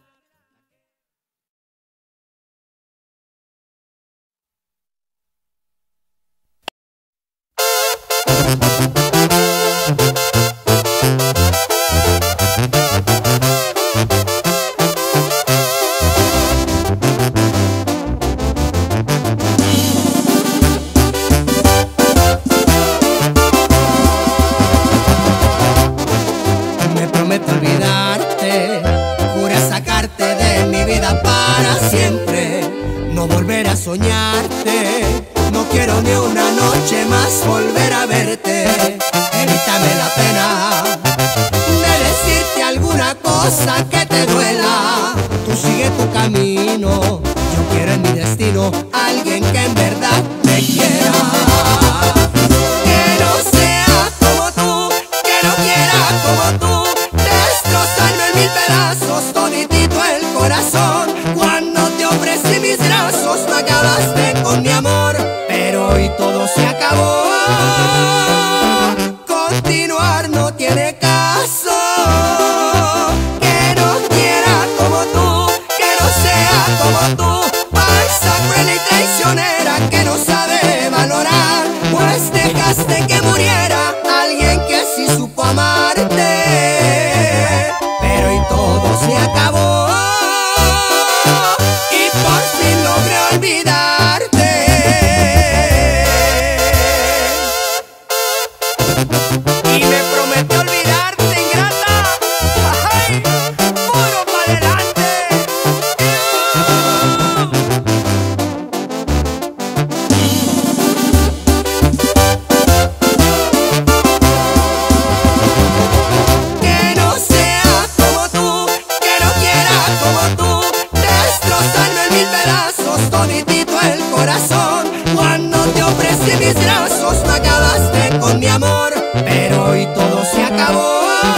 Speaker 1: Me prometo olvidarte, juré sacarte de mi vida para siempre, no volver a soñarte. No quiero ni una noche más volver a verte. Evítame la pena de decirte alguna cosa que te duela. Tú sigue tu camino, yo quiero en mi destino alguien que en verdad me quiera. Que no sea como tú, que no quiera como tú, destrozarme en mil pedazos toditito el corazón. Cuando te ofrecí mis brazos no acabaste con mi amor, pero hoy todo se acabó. Continuar no tiene caso. Que no quiera como tú, que no sea como tú, falsa, cruel y traicionera que no sabe valorar, pues dejaste que muriera alguien que sí supo amarte, pero hoy todo se acabó y por fin logré olvidarte. Y me prometí olvidarte, ingrata. Ay, puro pa' adelante. Que no sea como tú, que no quiera como tú, destrozarme en mil pedazos toditito el corazón. Cuando te ofrecí mis brazos no acabaste con mi amor, pero hoy todo se acabó.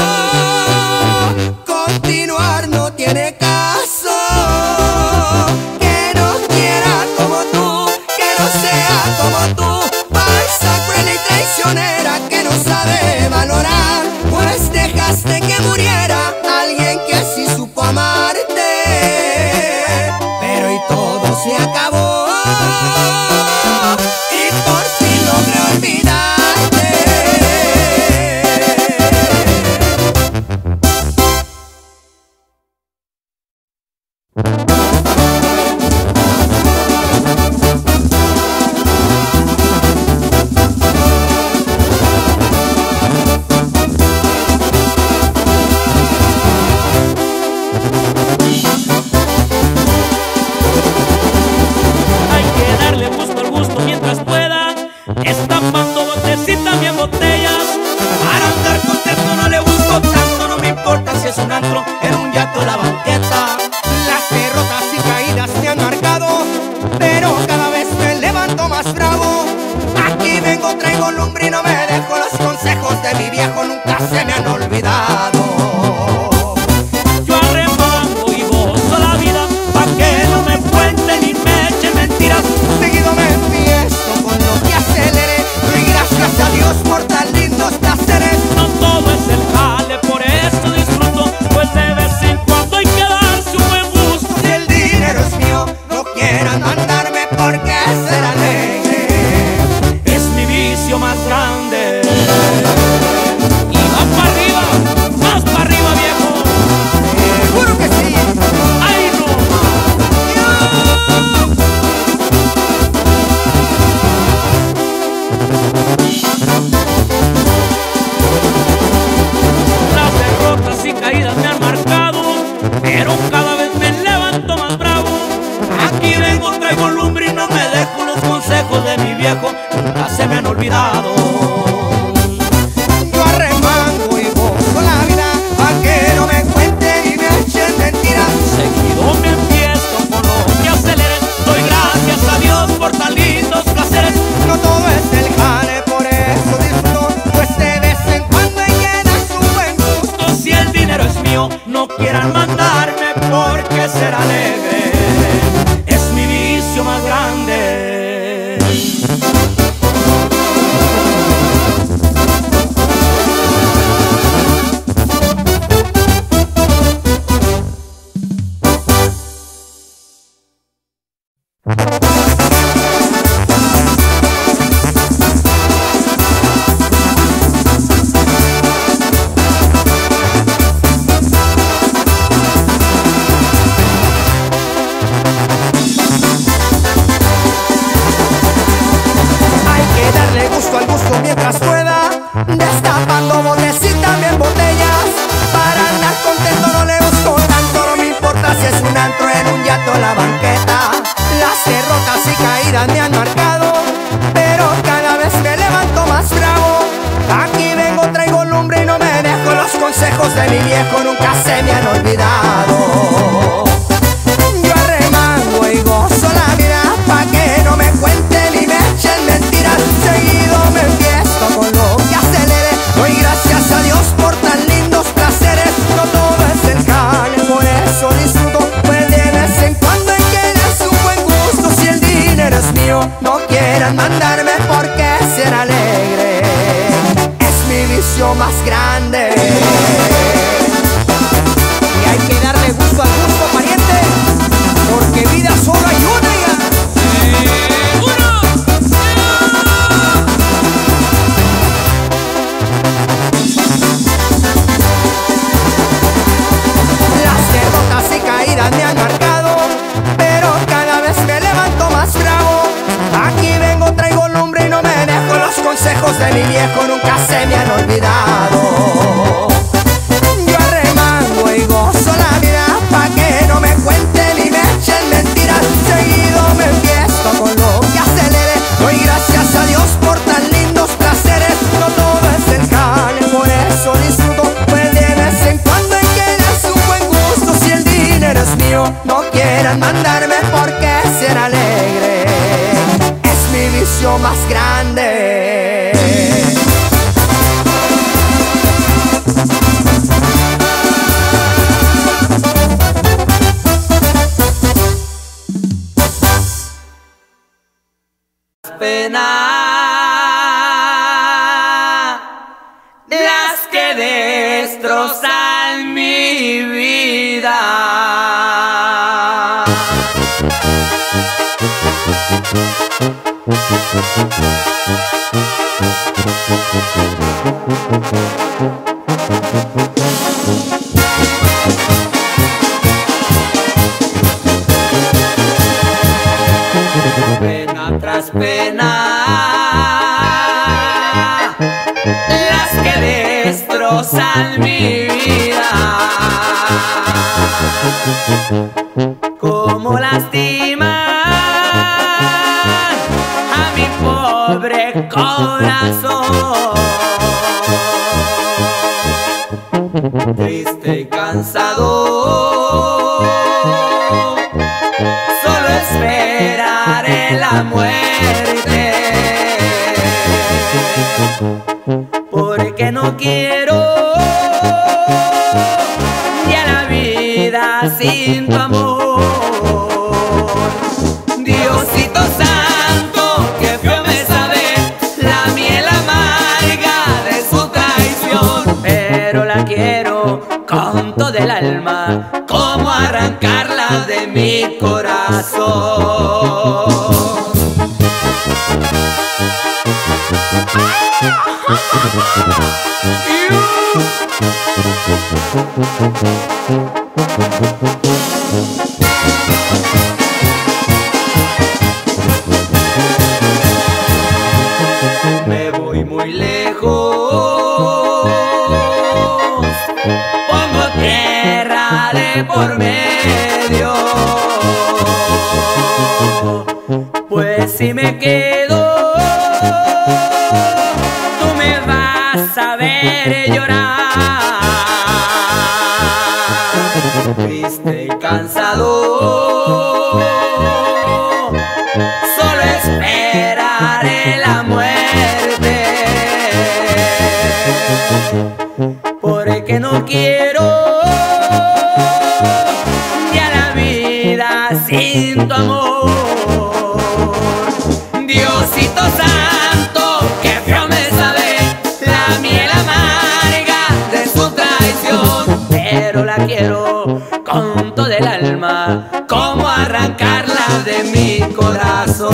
Speaker 1: Continuar no tiene caso. Que no quiera como tú, que no sea como tú, falsa, cruel y traicionera que no sabe valorar, pues dejas quisiste que muriera alguien que así supo amarte, pero y todo se acabó y por fin logré olvidarte.
Speaker 5: Estampando botecitas bien botellas. Para andar contento no le busco tanto. No me importa si es un antro, en un yato, la banqueta.
Speaker 1: Las derrotas y caídas me han marcado, pero cada vez me levanto más bravo. Aquí vengo, traigo lumbre y no me dejo. Los consejos de mi viejo nunca se me han olvidado.
Speaker 5: Yo arremango y gozo la vida, pa' que no me cuenten ni me echen mentiras.
Speaker 1: Seguido me enfiesto con lo que acelere. Doy gracias a Dios por tan lindos placeres.
Speaker 5: No todo es el jale, por eso disfruto, pues de vez en cuando hay que darse un buen gusto.
Speaker 1: Si el dinero es mío, no quieran mandarme porque ser alegre
Speaker 5: es mi vicio más grande. Y va para arriba, más para arriba, viejo.
Speaker 1: Seguro que sí.
Speaker 5: ¡Ay, no! Las derrotas y caídas me han marcado, pero cada vez me levanto más bravo. Aquí vengo, traigo lumbre y no me dejo. Los consejos de mi viejo nunca se me han olvidado.
Speaker 1: Yo arremango y gozo la vida, pa' que no me cuenten y me echen mentiras.
Speaker 5: Seguido me empiezo con lo que acelere. Doy gracias a Dios por tan lindos placeres.
Speaker 1: No todo es el jale, por eso disfruto, pues de vez en cuando hay que darse un buen gusto.
Speaker 5: Si el dinero es mío, no quieran mandarme porque ser alegre es mi vicio más grande.
Speaker 1: Hay que darle gusto al gusto mientras pueda, destapando botecitas bien botellas. Para andar contento no le busco tanto, no me importa si es un antro, en un yato, la banqueta. Las derrotas y caídas me han marcado, pero cada vez me levanto más bravo. Aquí vengo, traigo lumbre y no me dejo. Los consejos de mi viejo nunca se me han olvidado. Yo arremango y gozo la vida, pa' que no me cuenten ni me echen mentiras. Seguido me enfiesto con lo que acelere. Doy gracias a Dios por tan lindos placeres. No todo es el jale, por eso disfruto, pues de vez en cuando hay que darse un buen gusto. Si el dinero es mío, no quieran mandarme porque ser alegre es mi vicio más grande. Y hay que darle gusto al gusto, pariente, porque vida solo hay una ya. Las derrotas y caídas me han marcado, pero cada vez me levanto más bravo. Aquí vengo, traigo lumbre y no me dejo. Los consejos de mi viejo nunca se me han olvidado. Yo arremango y gozo la vida, pa' que no me cuenten ni me echen mentiras. Seguido me enfiesto con lo que acelere. Doy gracias a Dios por tan lindos placeres. No todo es el jale, por eso disfruto, pues de vez en cuando hay que darse un buen gusto. Si el dinero es mío, no quieran mandarme porque ser alegre es mi vicio más grande.
Speaker 5: Pena, las que destrozan Pena tras pena, las que destrozan mi vida, como lastiman a mi pobre corazón. Triste y cansado, solo esperaré la muerte, porque no quiero ya la vida sin tu amor. Diosito santo, que feo me sabe la miel amarga de su traición, pero la quiero con todo el alma, como arrancarla de mi corazón. Me voy muy lejos, pongo tierra de por medio, pues si me quedo, tú me vas a ver llorar. Triste y cansado, solo esperaré la muerte, porque no quiero ya la vida sin tu amor. Diosito santo, que feo me sabe la miel amarga de su traición, pero la quiero con todo el alma, como arrancarla de mi corazón.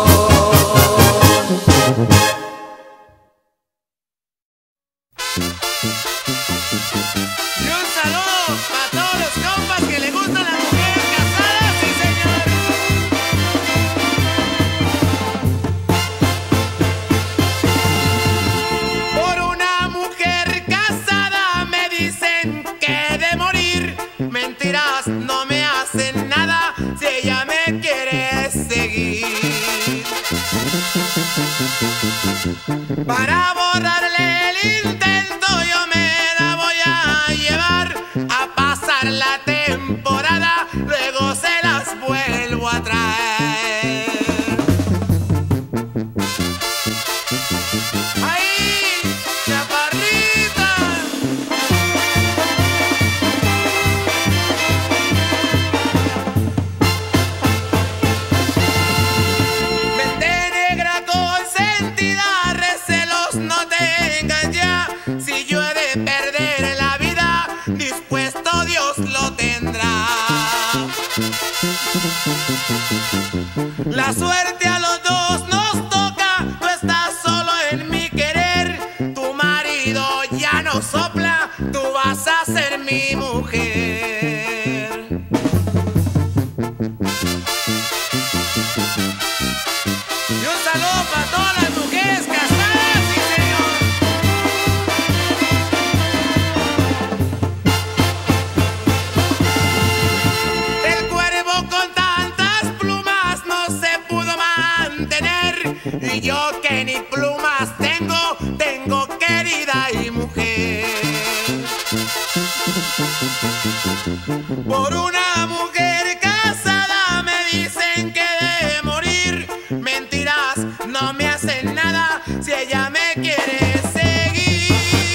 Speaker 3: Y un saludo para todos los compas que le gustan las mujeres casadas, sí señor. Por una mujer casada me dicen que he de morir. Mentiras, no me hacen nada si ella me quiere seguir. Para borrarle el intento yo me la voy a llevar a pasar la temporada, luego se las vuelvo a traer. ¡Ay, chaparrita! Mente negra consentida, recelos no tengan ya. Si yo he de perder la vida, dispuesto Dios lo tendrá. La suerte a los dos nos toca, tú estás solo en mi querer. Tu marido ya no sopla, tú vas a ser mi mujer. Y un saludo para todas las mujeres casadas, sí señor. El cuervo con tantas plumas no se pudo mantener, y yo que ni plumas tengo, tengo querida y mujer. Por una mujer casada me dicen que he de morir. Mentiras, no me hacen nada si ella me quiere seguir.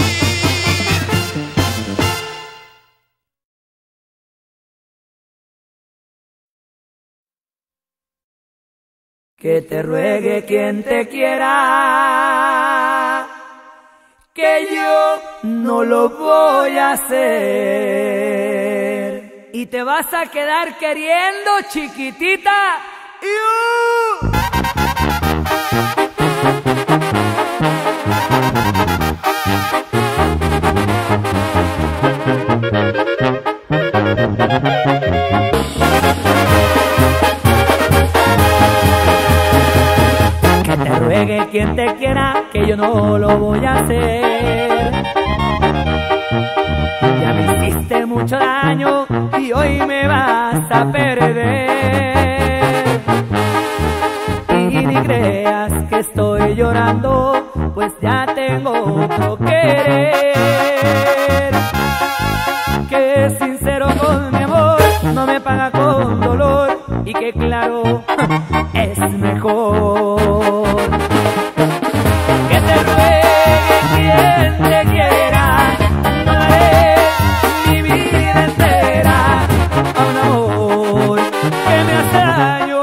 Speaker 5: Que te ruegue quien te quiera, que yo no lo voy a hacer. Y te vas a quedar queriendo, chiquitita. ¡Iu!
Speaker 2: mucho daño y hoy me vas a perder. Y ni creas que estoy llorando, pues ya tengo otro querer. Que es sincero con mi amor, no me paga con dolor y que claro es mejor. Que te ruegue quien te quiera, no daré mi vida entera a un amor que me hace daño.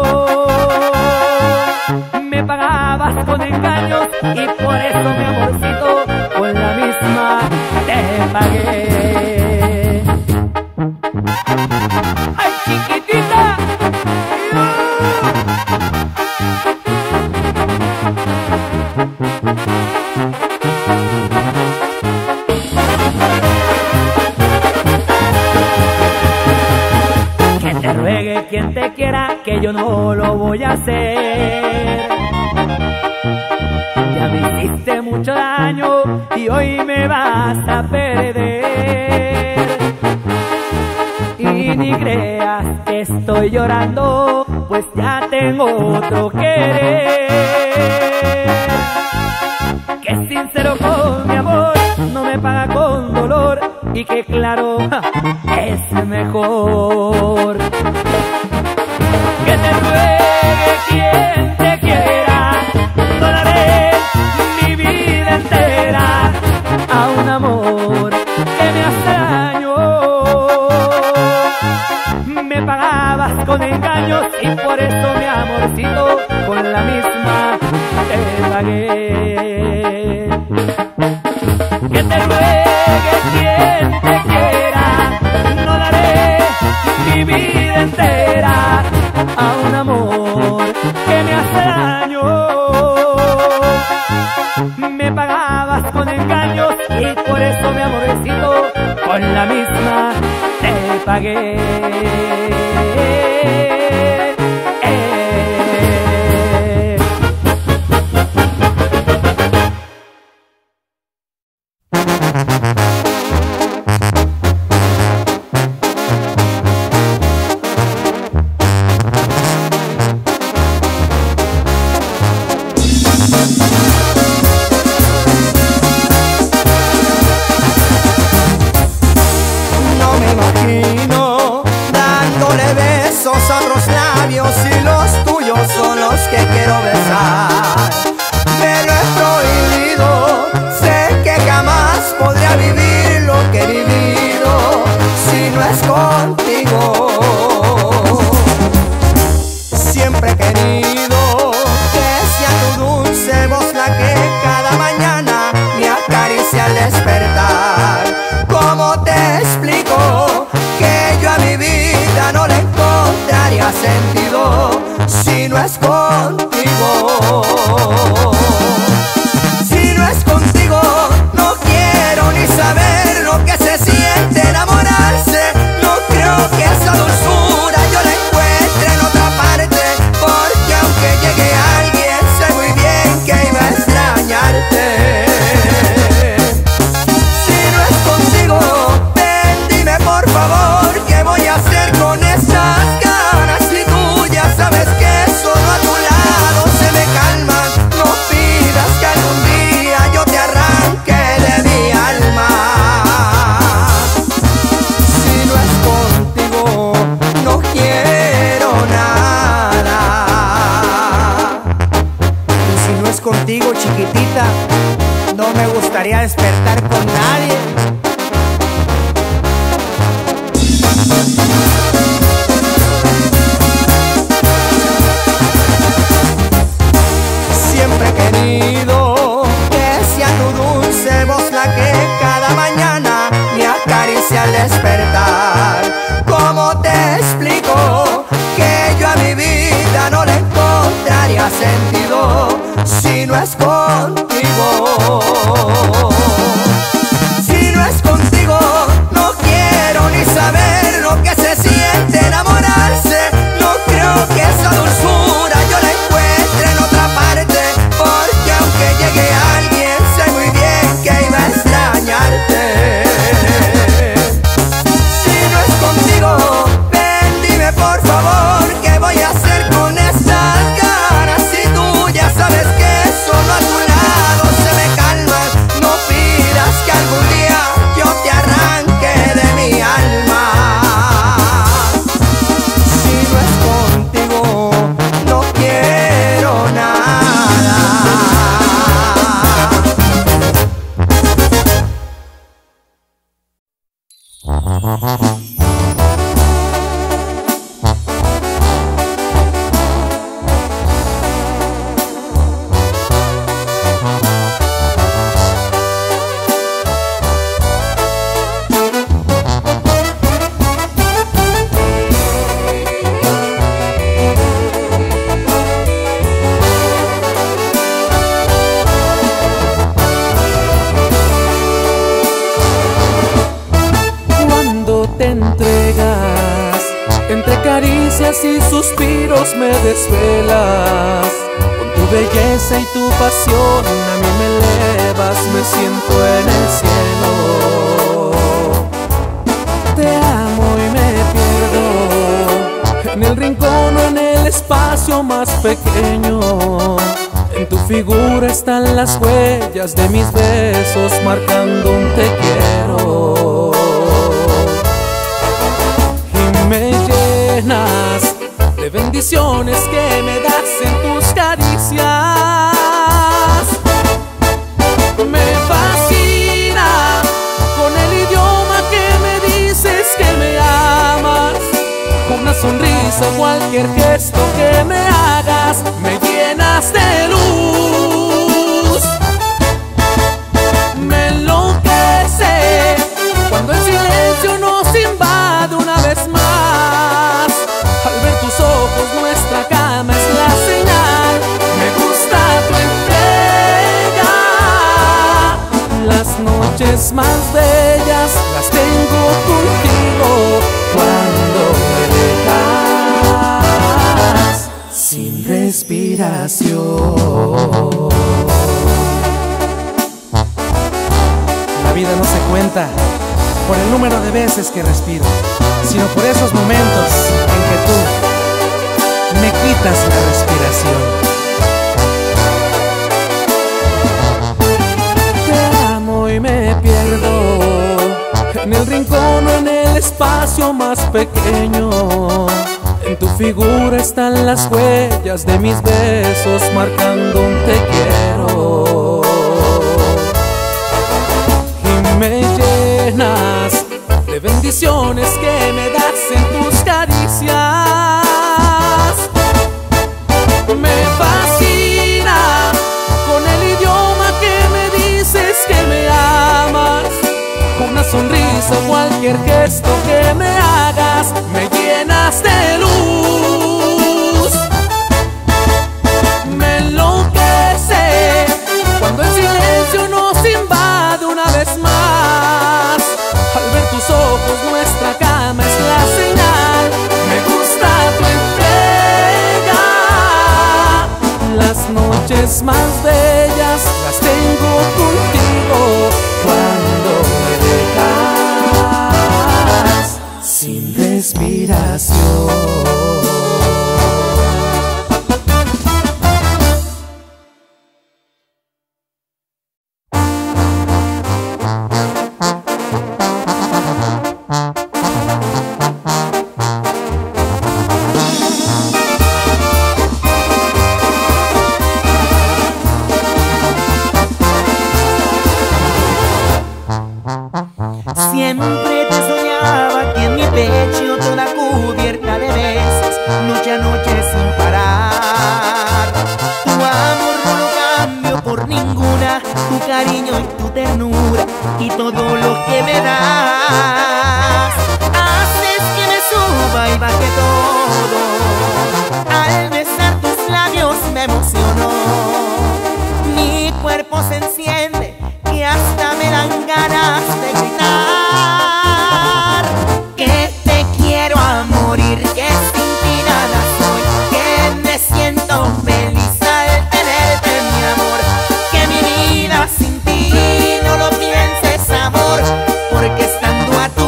Speaker 2: Me pagabas con engaños y por eso mi amorcito con la misma te pagué. ¡Ay, chiquitita! Que te ruegue quien te quiera, que yo no lo voy a hacer. Ya me hiciste mucho daño y hoy me vas a perder. Y ni creas que estoy llorando, pues ya tengo otro querer. Que es sincero con mi amor, no me paga con dolor y que claro es mejor. Que te ruegue quien te quiera, no daré mi vida entera a un amor que me hace daño. Me pagabas con engaños y por eso mi amorcito con la misma te pagué. Que te ruegue quien te quiera, no daré mi vida entera a un amor que me hace daño. Me pagabas con engaños y por eso mi amorcito con la misma te pagué.
Speaker 6: Y suspiros me desvelas, con tu belleza y tu pasión a mí me elevas, me siento en el cielo. Te amo y me pierdo en el rincón o en el espacio más pequeño. En tu figura están las huellas de mis besos marcando un te quiero. Y me llenas de bendiciones que me das en tus caricias. Me fascina con el idioma que me dices que me amas. Una sonrisa, cualquier gesto que me hagas, me llenas de luz. Me enloquece cuando el silencio nos invade una vez más. Al ver tus ojos, nuestra cama es la señal. Me gusta tu entrega. Las noches más bellas las tengo contigo cuando me dejas sin respiración. La vida no se cuenta por el número de veces que respiro, sino por esos momentos en que tú me quitas la respiración. Te amo y me pierdo en el rincón o en el espacio más pequeño. En tu figura están las huellas de mis besos marcando un te quiero. Y me llenas de bendiciones que me das en tus caricias. Me fascina con el idioma que me dices que me amas. Una sonrisa, cualquier gesto que me hagas, me llenas de luz. Me enloquece cuando el silencio nos invade una vez más. Al ver tus ojos, nuestra cama es la señal. Me gusta tu entrega. Las noches más bellas las tengo contigo cuando me dejas sin respiración.
Speaker 5: Siempre te soñaba aquí en mi pecho, toda cubierta de besos, noche a noche sin parar. Tu amor no lo cambio por ninguna, tu cariño y tu ternura y todo lo que me das. Haces que me suba y baje todo. Al besar tus labios me emocionó. Mi cuerpo se enciende y hasta me dan ganas de gritar que te quiero a morir, que sin ti nada soy, que me siento feliz al tenerte, mi amor, que mi vida sin ti no lo pienses, amor, porque estando a ti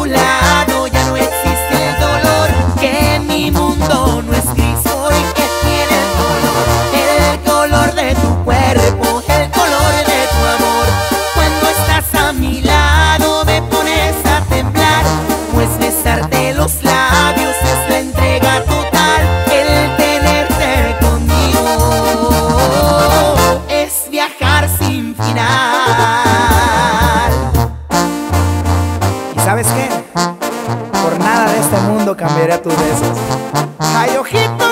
Speaker 7: Por nada de este mundo cambiaría tus besos. ¡Ay, ojitos!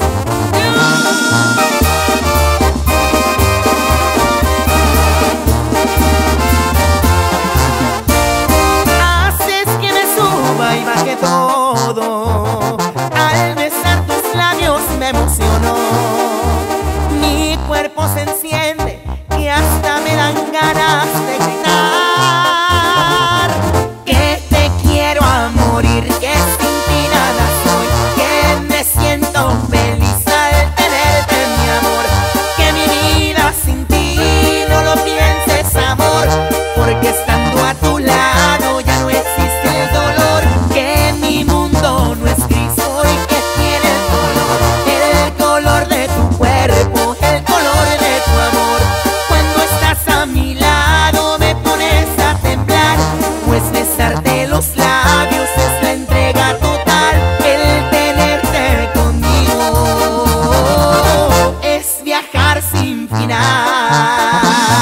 Speaker 5: Haces que me suba y baje todo. Al besar tus labios me emocionó. Mi cuerpo se enciende y hasta me dan ganas de gritar que te quiero a morir, que sin ti nada soy, que me siento feliz al tenerte, mi amor, que mi vida sin ti no lo pienses, amor, porque estando a tu lado ya no existe el dolor, que mi mundo no es gris hoy, que tiene el color, el color de tu cuerpo, el color de tu amor. Cuando estás a mi lado me pones a temblar, pues besarte los labios es la entrega total. El tenerte conmigo es viajar sin final.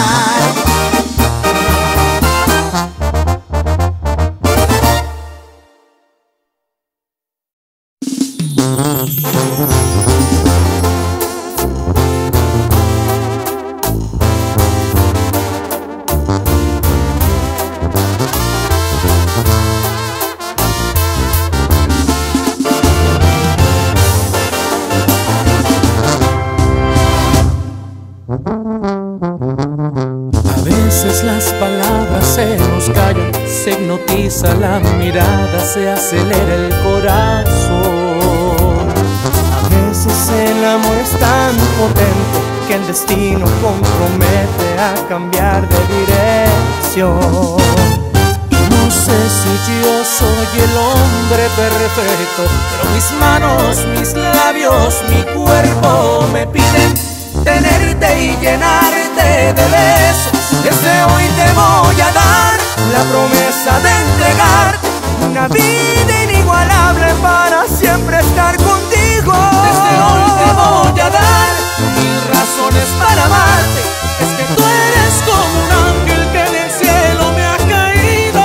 Speaker 6: A veces las palabras se nos callan, se hipnotiza la mirada, se acelera el corazón.
Speaker 2: A veces el amor es tan potente que el destino compromete a cambiar de dirección.
Speaker 6: Y no sé si yo soy el hombre perfecto, pero mis manos, mis labios, mi cuerpo me piden tenerte y llenarte de besos.
Speaker 2: Desde hoy te voy a dar la promesa de entregarte una vida inigualable para siempre estar contigo.
Speaker 6: Desde hoy te voy a dar mil razones para amarte. Es que tú eres como un ángel que del cielo me ha caído.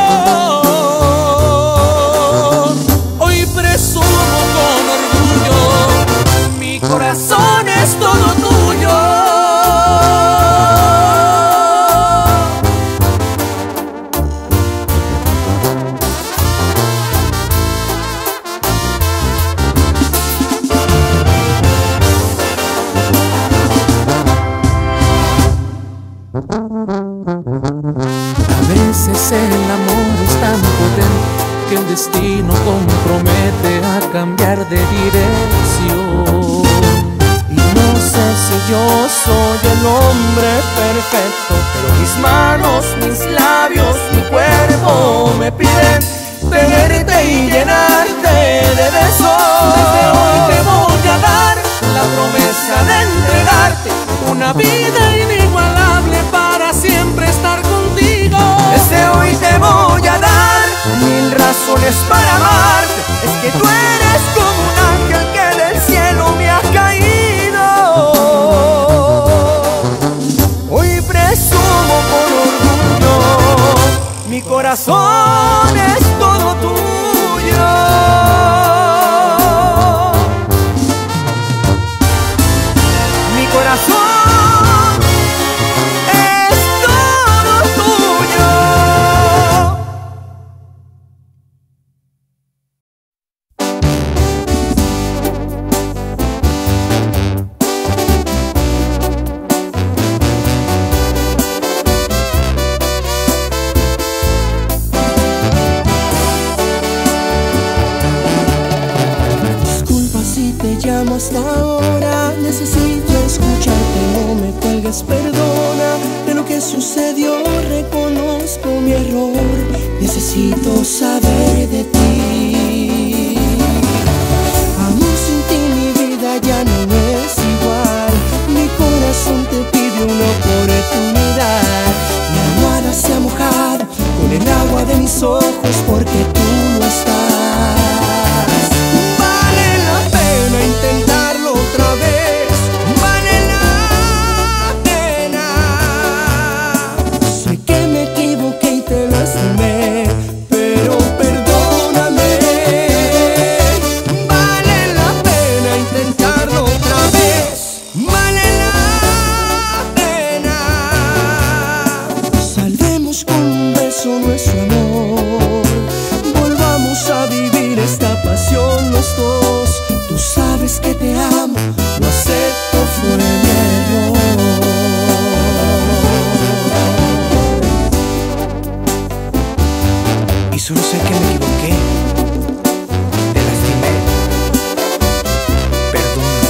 Speaker 6: Hoy presumo con orgullo, mi corazón es todo tuyo. A veces el amor es tan potente que el destino compromete a cambiar de dirección.
Speaker 2: Y no sé si yo soy el hombre perfecto, pero mis manos, mis labios, mi cuerpo me piden tenerte y llenarte de besos.
Speaker 6: Desde hoy te voy a dar la promesa de entregarte una vida inigualable para siempre estar contigo.
Speaker 2: Desde hoy te voy a dar mil razones para amarte. Es que tú eres como un ángel que del cielo me ha caído. Hoy presumo con orgullo, mi corazón es todo tuyo. Mi corazón es todo tuyo.
Speaker 8: Disculpa si te llamo hasta ahora, necesito escucharte, no me cuelgues, perdona. De lo que sucedió reconozco mi error, necesito saber de ti. Aún sin ti mi vida ya no es igual, mi corazón te pide una oportunidad. Mi almohada se ha mojado con el agua de mis ojos porque tú no estás.
Speaker 2: Vale la pena intentarlo otra vez, vale la pena.
Speaker 8: Sé que me equivoqué y te lastimé, pero perdón.
Speaker 1: que me equivoqué, te lastimé, perdóname.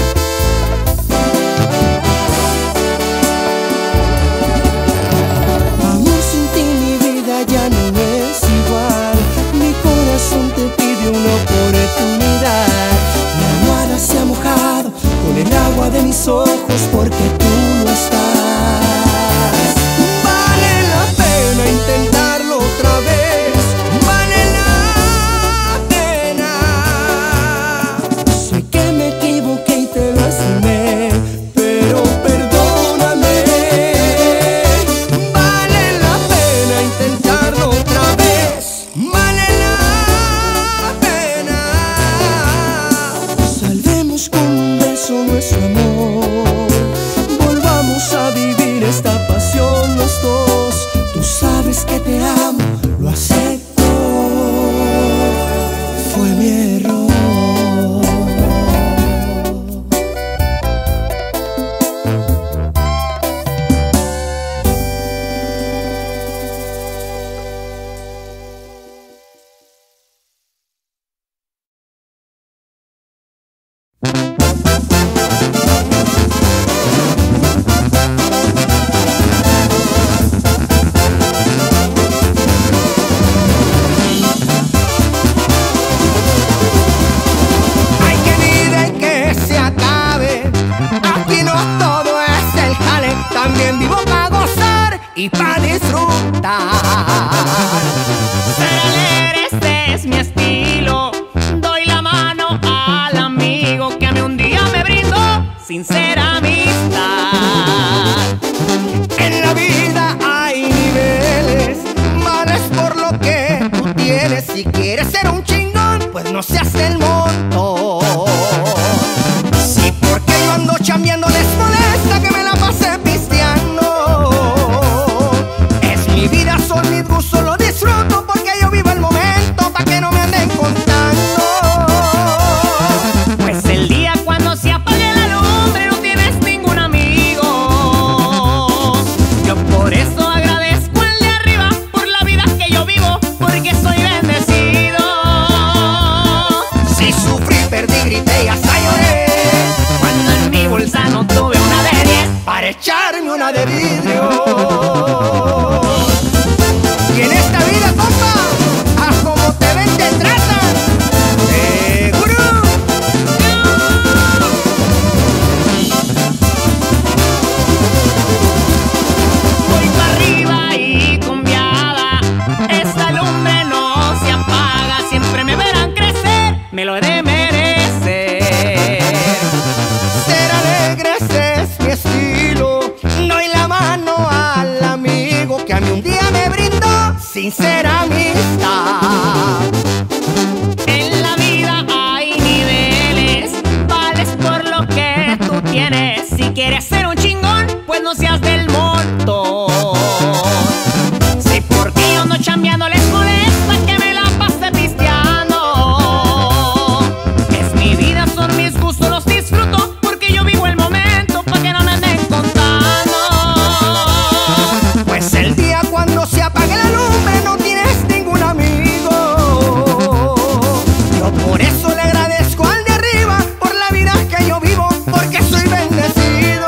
Speaker 8: Amor, sin ti mi vida ya no es igual. Mi corazón te pide una oportunidad. Mi almohada se ha mojado con el agua de mis ojos porque tú no estás. Vale la pena intentarlo otra vez. Vale la pena. Sé que me equivoqué y te lastimé, pero perdóname. Vale la pena intentarlo otra vez. Vale la pena. Salvemos con un beso nuestro amor. Volvamos a vivir esta pasión los dos. Tú sabes que te amo, lo acepto. Fue mi error.
Speaker 1: Hay que vida y que se acabe. Aquí no todo es el jale. También vivo para gozar y para disfrutar.
Speaker 5: Ser alegre, este es mi estilo. Doy la mano al amigo que a mí un día me brindó sincera amistad.
Speaker 1: En la vida hay niveles, vales por lo que tú tienes. Si quieres ser un chingón, pues no seas el monto. Si porque yo ando chambeando les molesta que me la pase pisteando. Es mi vida, son mis gustos, lo disfruto porque yo vivo el momento pa' que no me anden contando.
Speaker 5: Pues el día cuando se apague la lumbre no tienes ningún amigo. Yo por eso agradezco al de arriba por la vida que yo vivo, porque soy bendecido.
Speaker 1: Si sufrí, perdí, grité y hasta lloré
Speaker 5: Cuando en mi bolsa no tuve una de diez.
Speaker 1: para echarme una de vidrio. Y en esta vida, compa, a como te ven te tratan. ¡Seguro!
Speaker 5: Voy para arriba y cumbiada, esta lumbre no se apaga. Siempre me verán crecer, me lo he de merecer.
Speaker 1: Ser alegre ese es mi estilo. Doy la mano al amigo que a mí un día me brindó sincera amistad.
Speaker 5: En la vida hay niveles, vales por lo que tú tienes. Si quieres ser un chingón, pues no seas del montón. Si porque yo ando chambeando les molesta que me la pase pisteando. Es mi vida, son mis gustos, los disfruto porque yo vivo el momento pa' que no me anden contando.
Speaker 1: Pues el día cuando se apague la lumbre no tienes ningún amigo. Yo por eso le agradezco al de arriba por la vida que yo vivo, porque soy bendecido.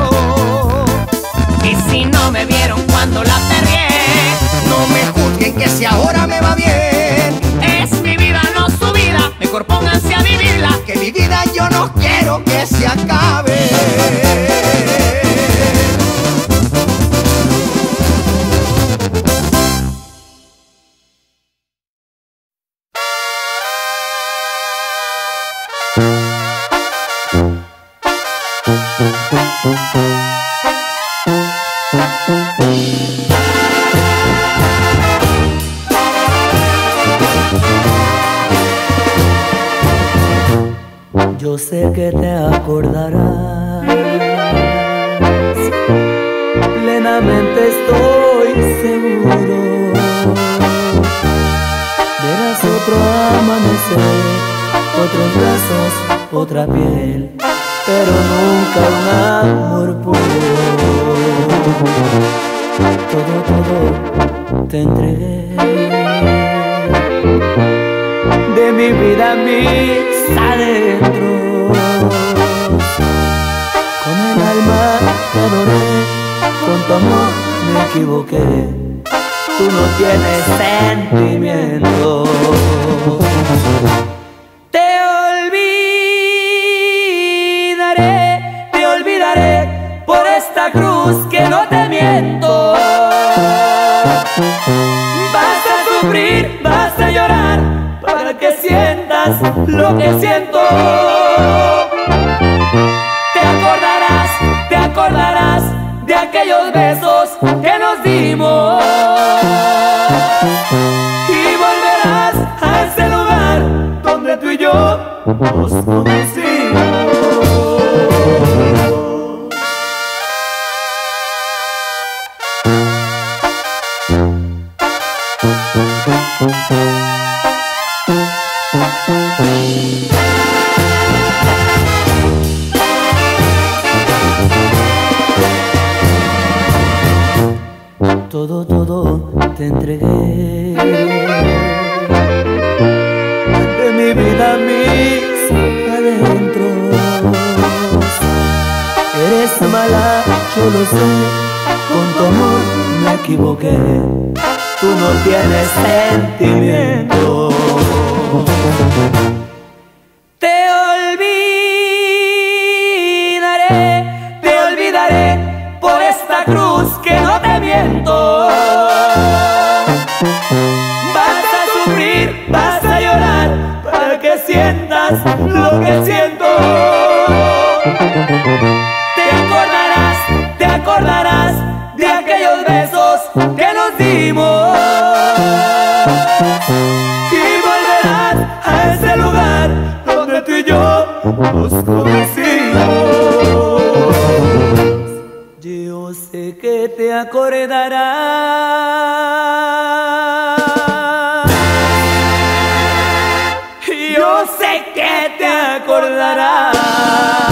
Speaker 5: Y si no me vieron cuando la perrié,
Speaker 1: No me juzguen que si ahora me va bien,
Speaker 5: es mi vida, no su vida. Mejor pónganse a vivirla.
Speaker 1: que mi vida yo no quiero que se acabe.
Speaker 2: Yo sé que te acordarás, plenamente estoy seguro. Verás otro amanecer, otros brazos, otra piel, pero nunca un amor puro. Todo, todo te entregué. mi vida, mis adentros. Con el alma te adoré, con tu amor me equivoqué. Tú no tienes sentimiento. Te olvidaré, te olvidaré por esta cruz que no te miento. Vas a sufrir, vas a llorar para que sientas lo que siento. Te acordarás, te acordarás de aquellos besos que nos dimos. Y volverás a ese lugar donde tú y yo nos conocimos. Todo, todo te entregué, de mi vida, mis adentros. Eres mala, yo lo sé, con tu amor me equivoqué. Tú no tienes sentimiento. Te olvidaré, te olvidaré por esta cruz que no te miento. Vas a sufrir, vas a llorar para que sientas lo que siento. Te acordarás, te acordarás de aquellos besos que nos dimos. Y volverás a ese lugar donde tú y yo nos conocimos. Yo sé que te acordarás. Yo sé que te acordarás.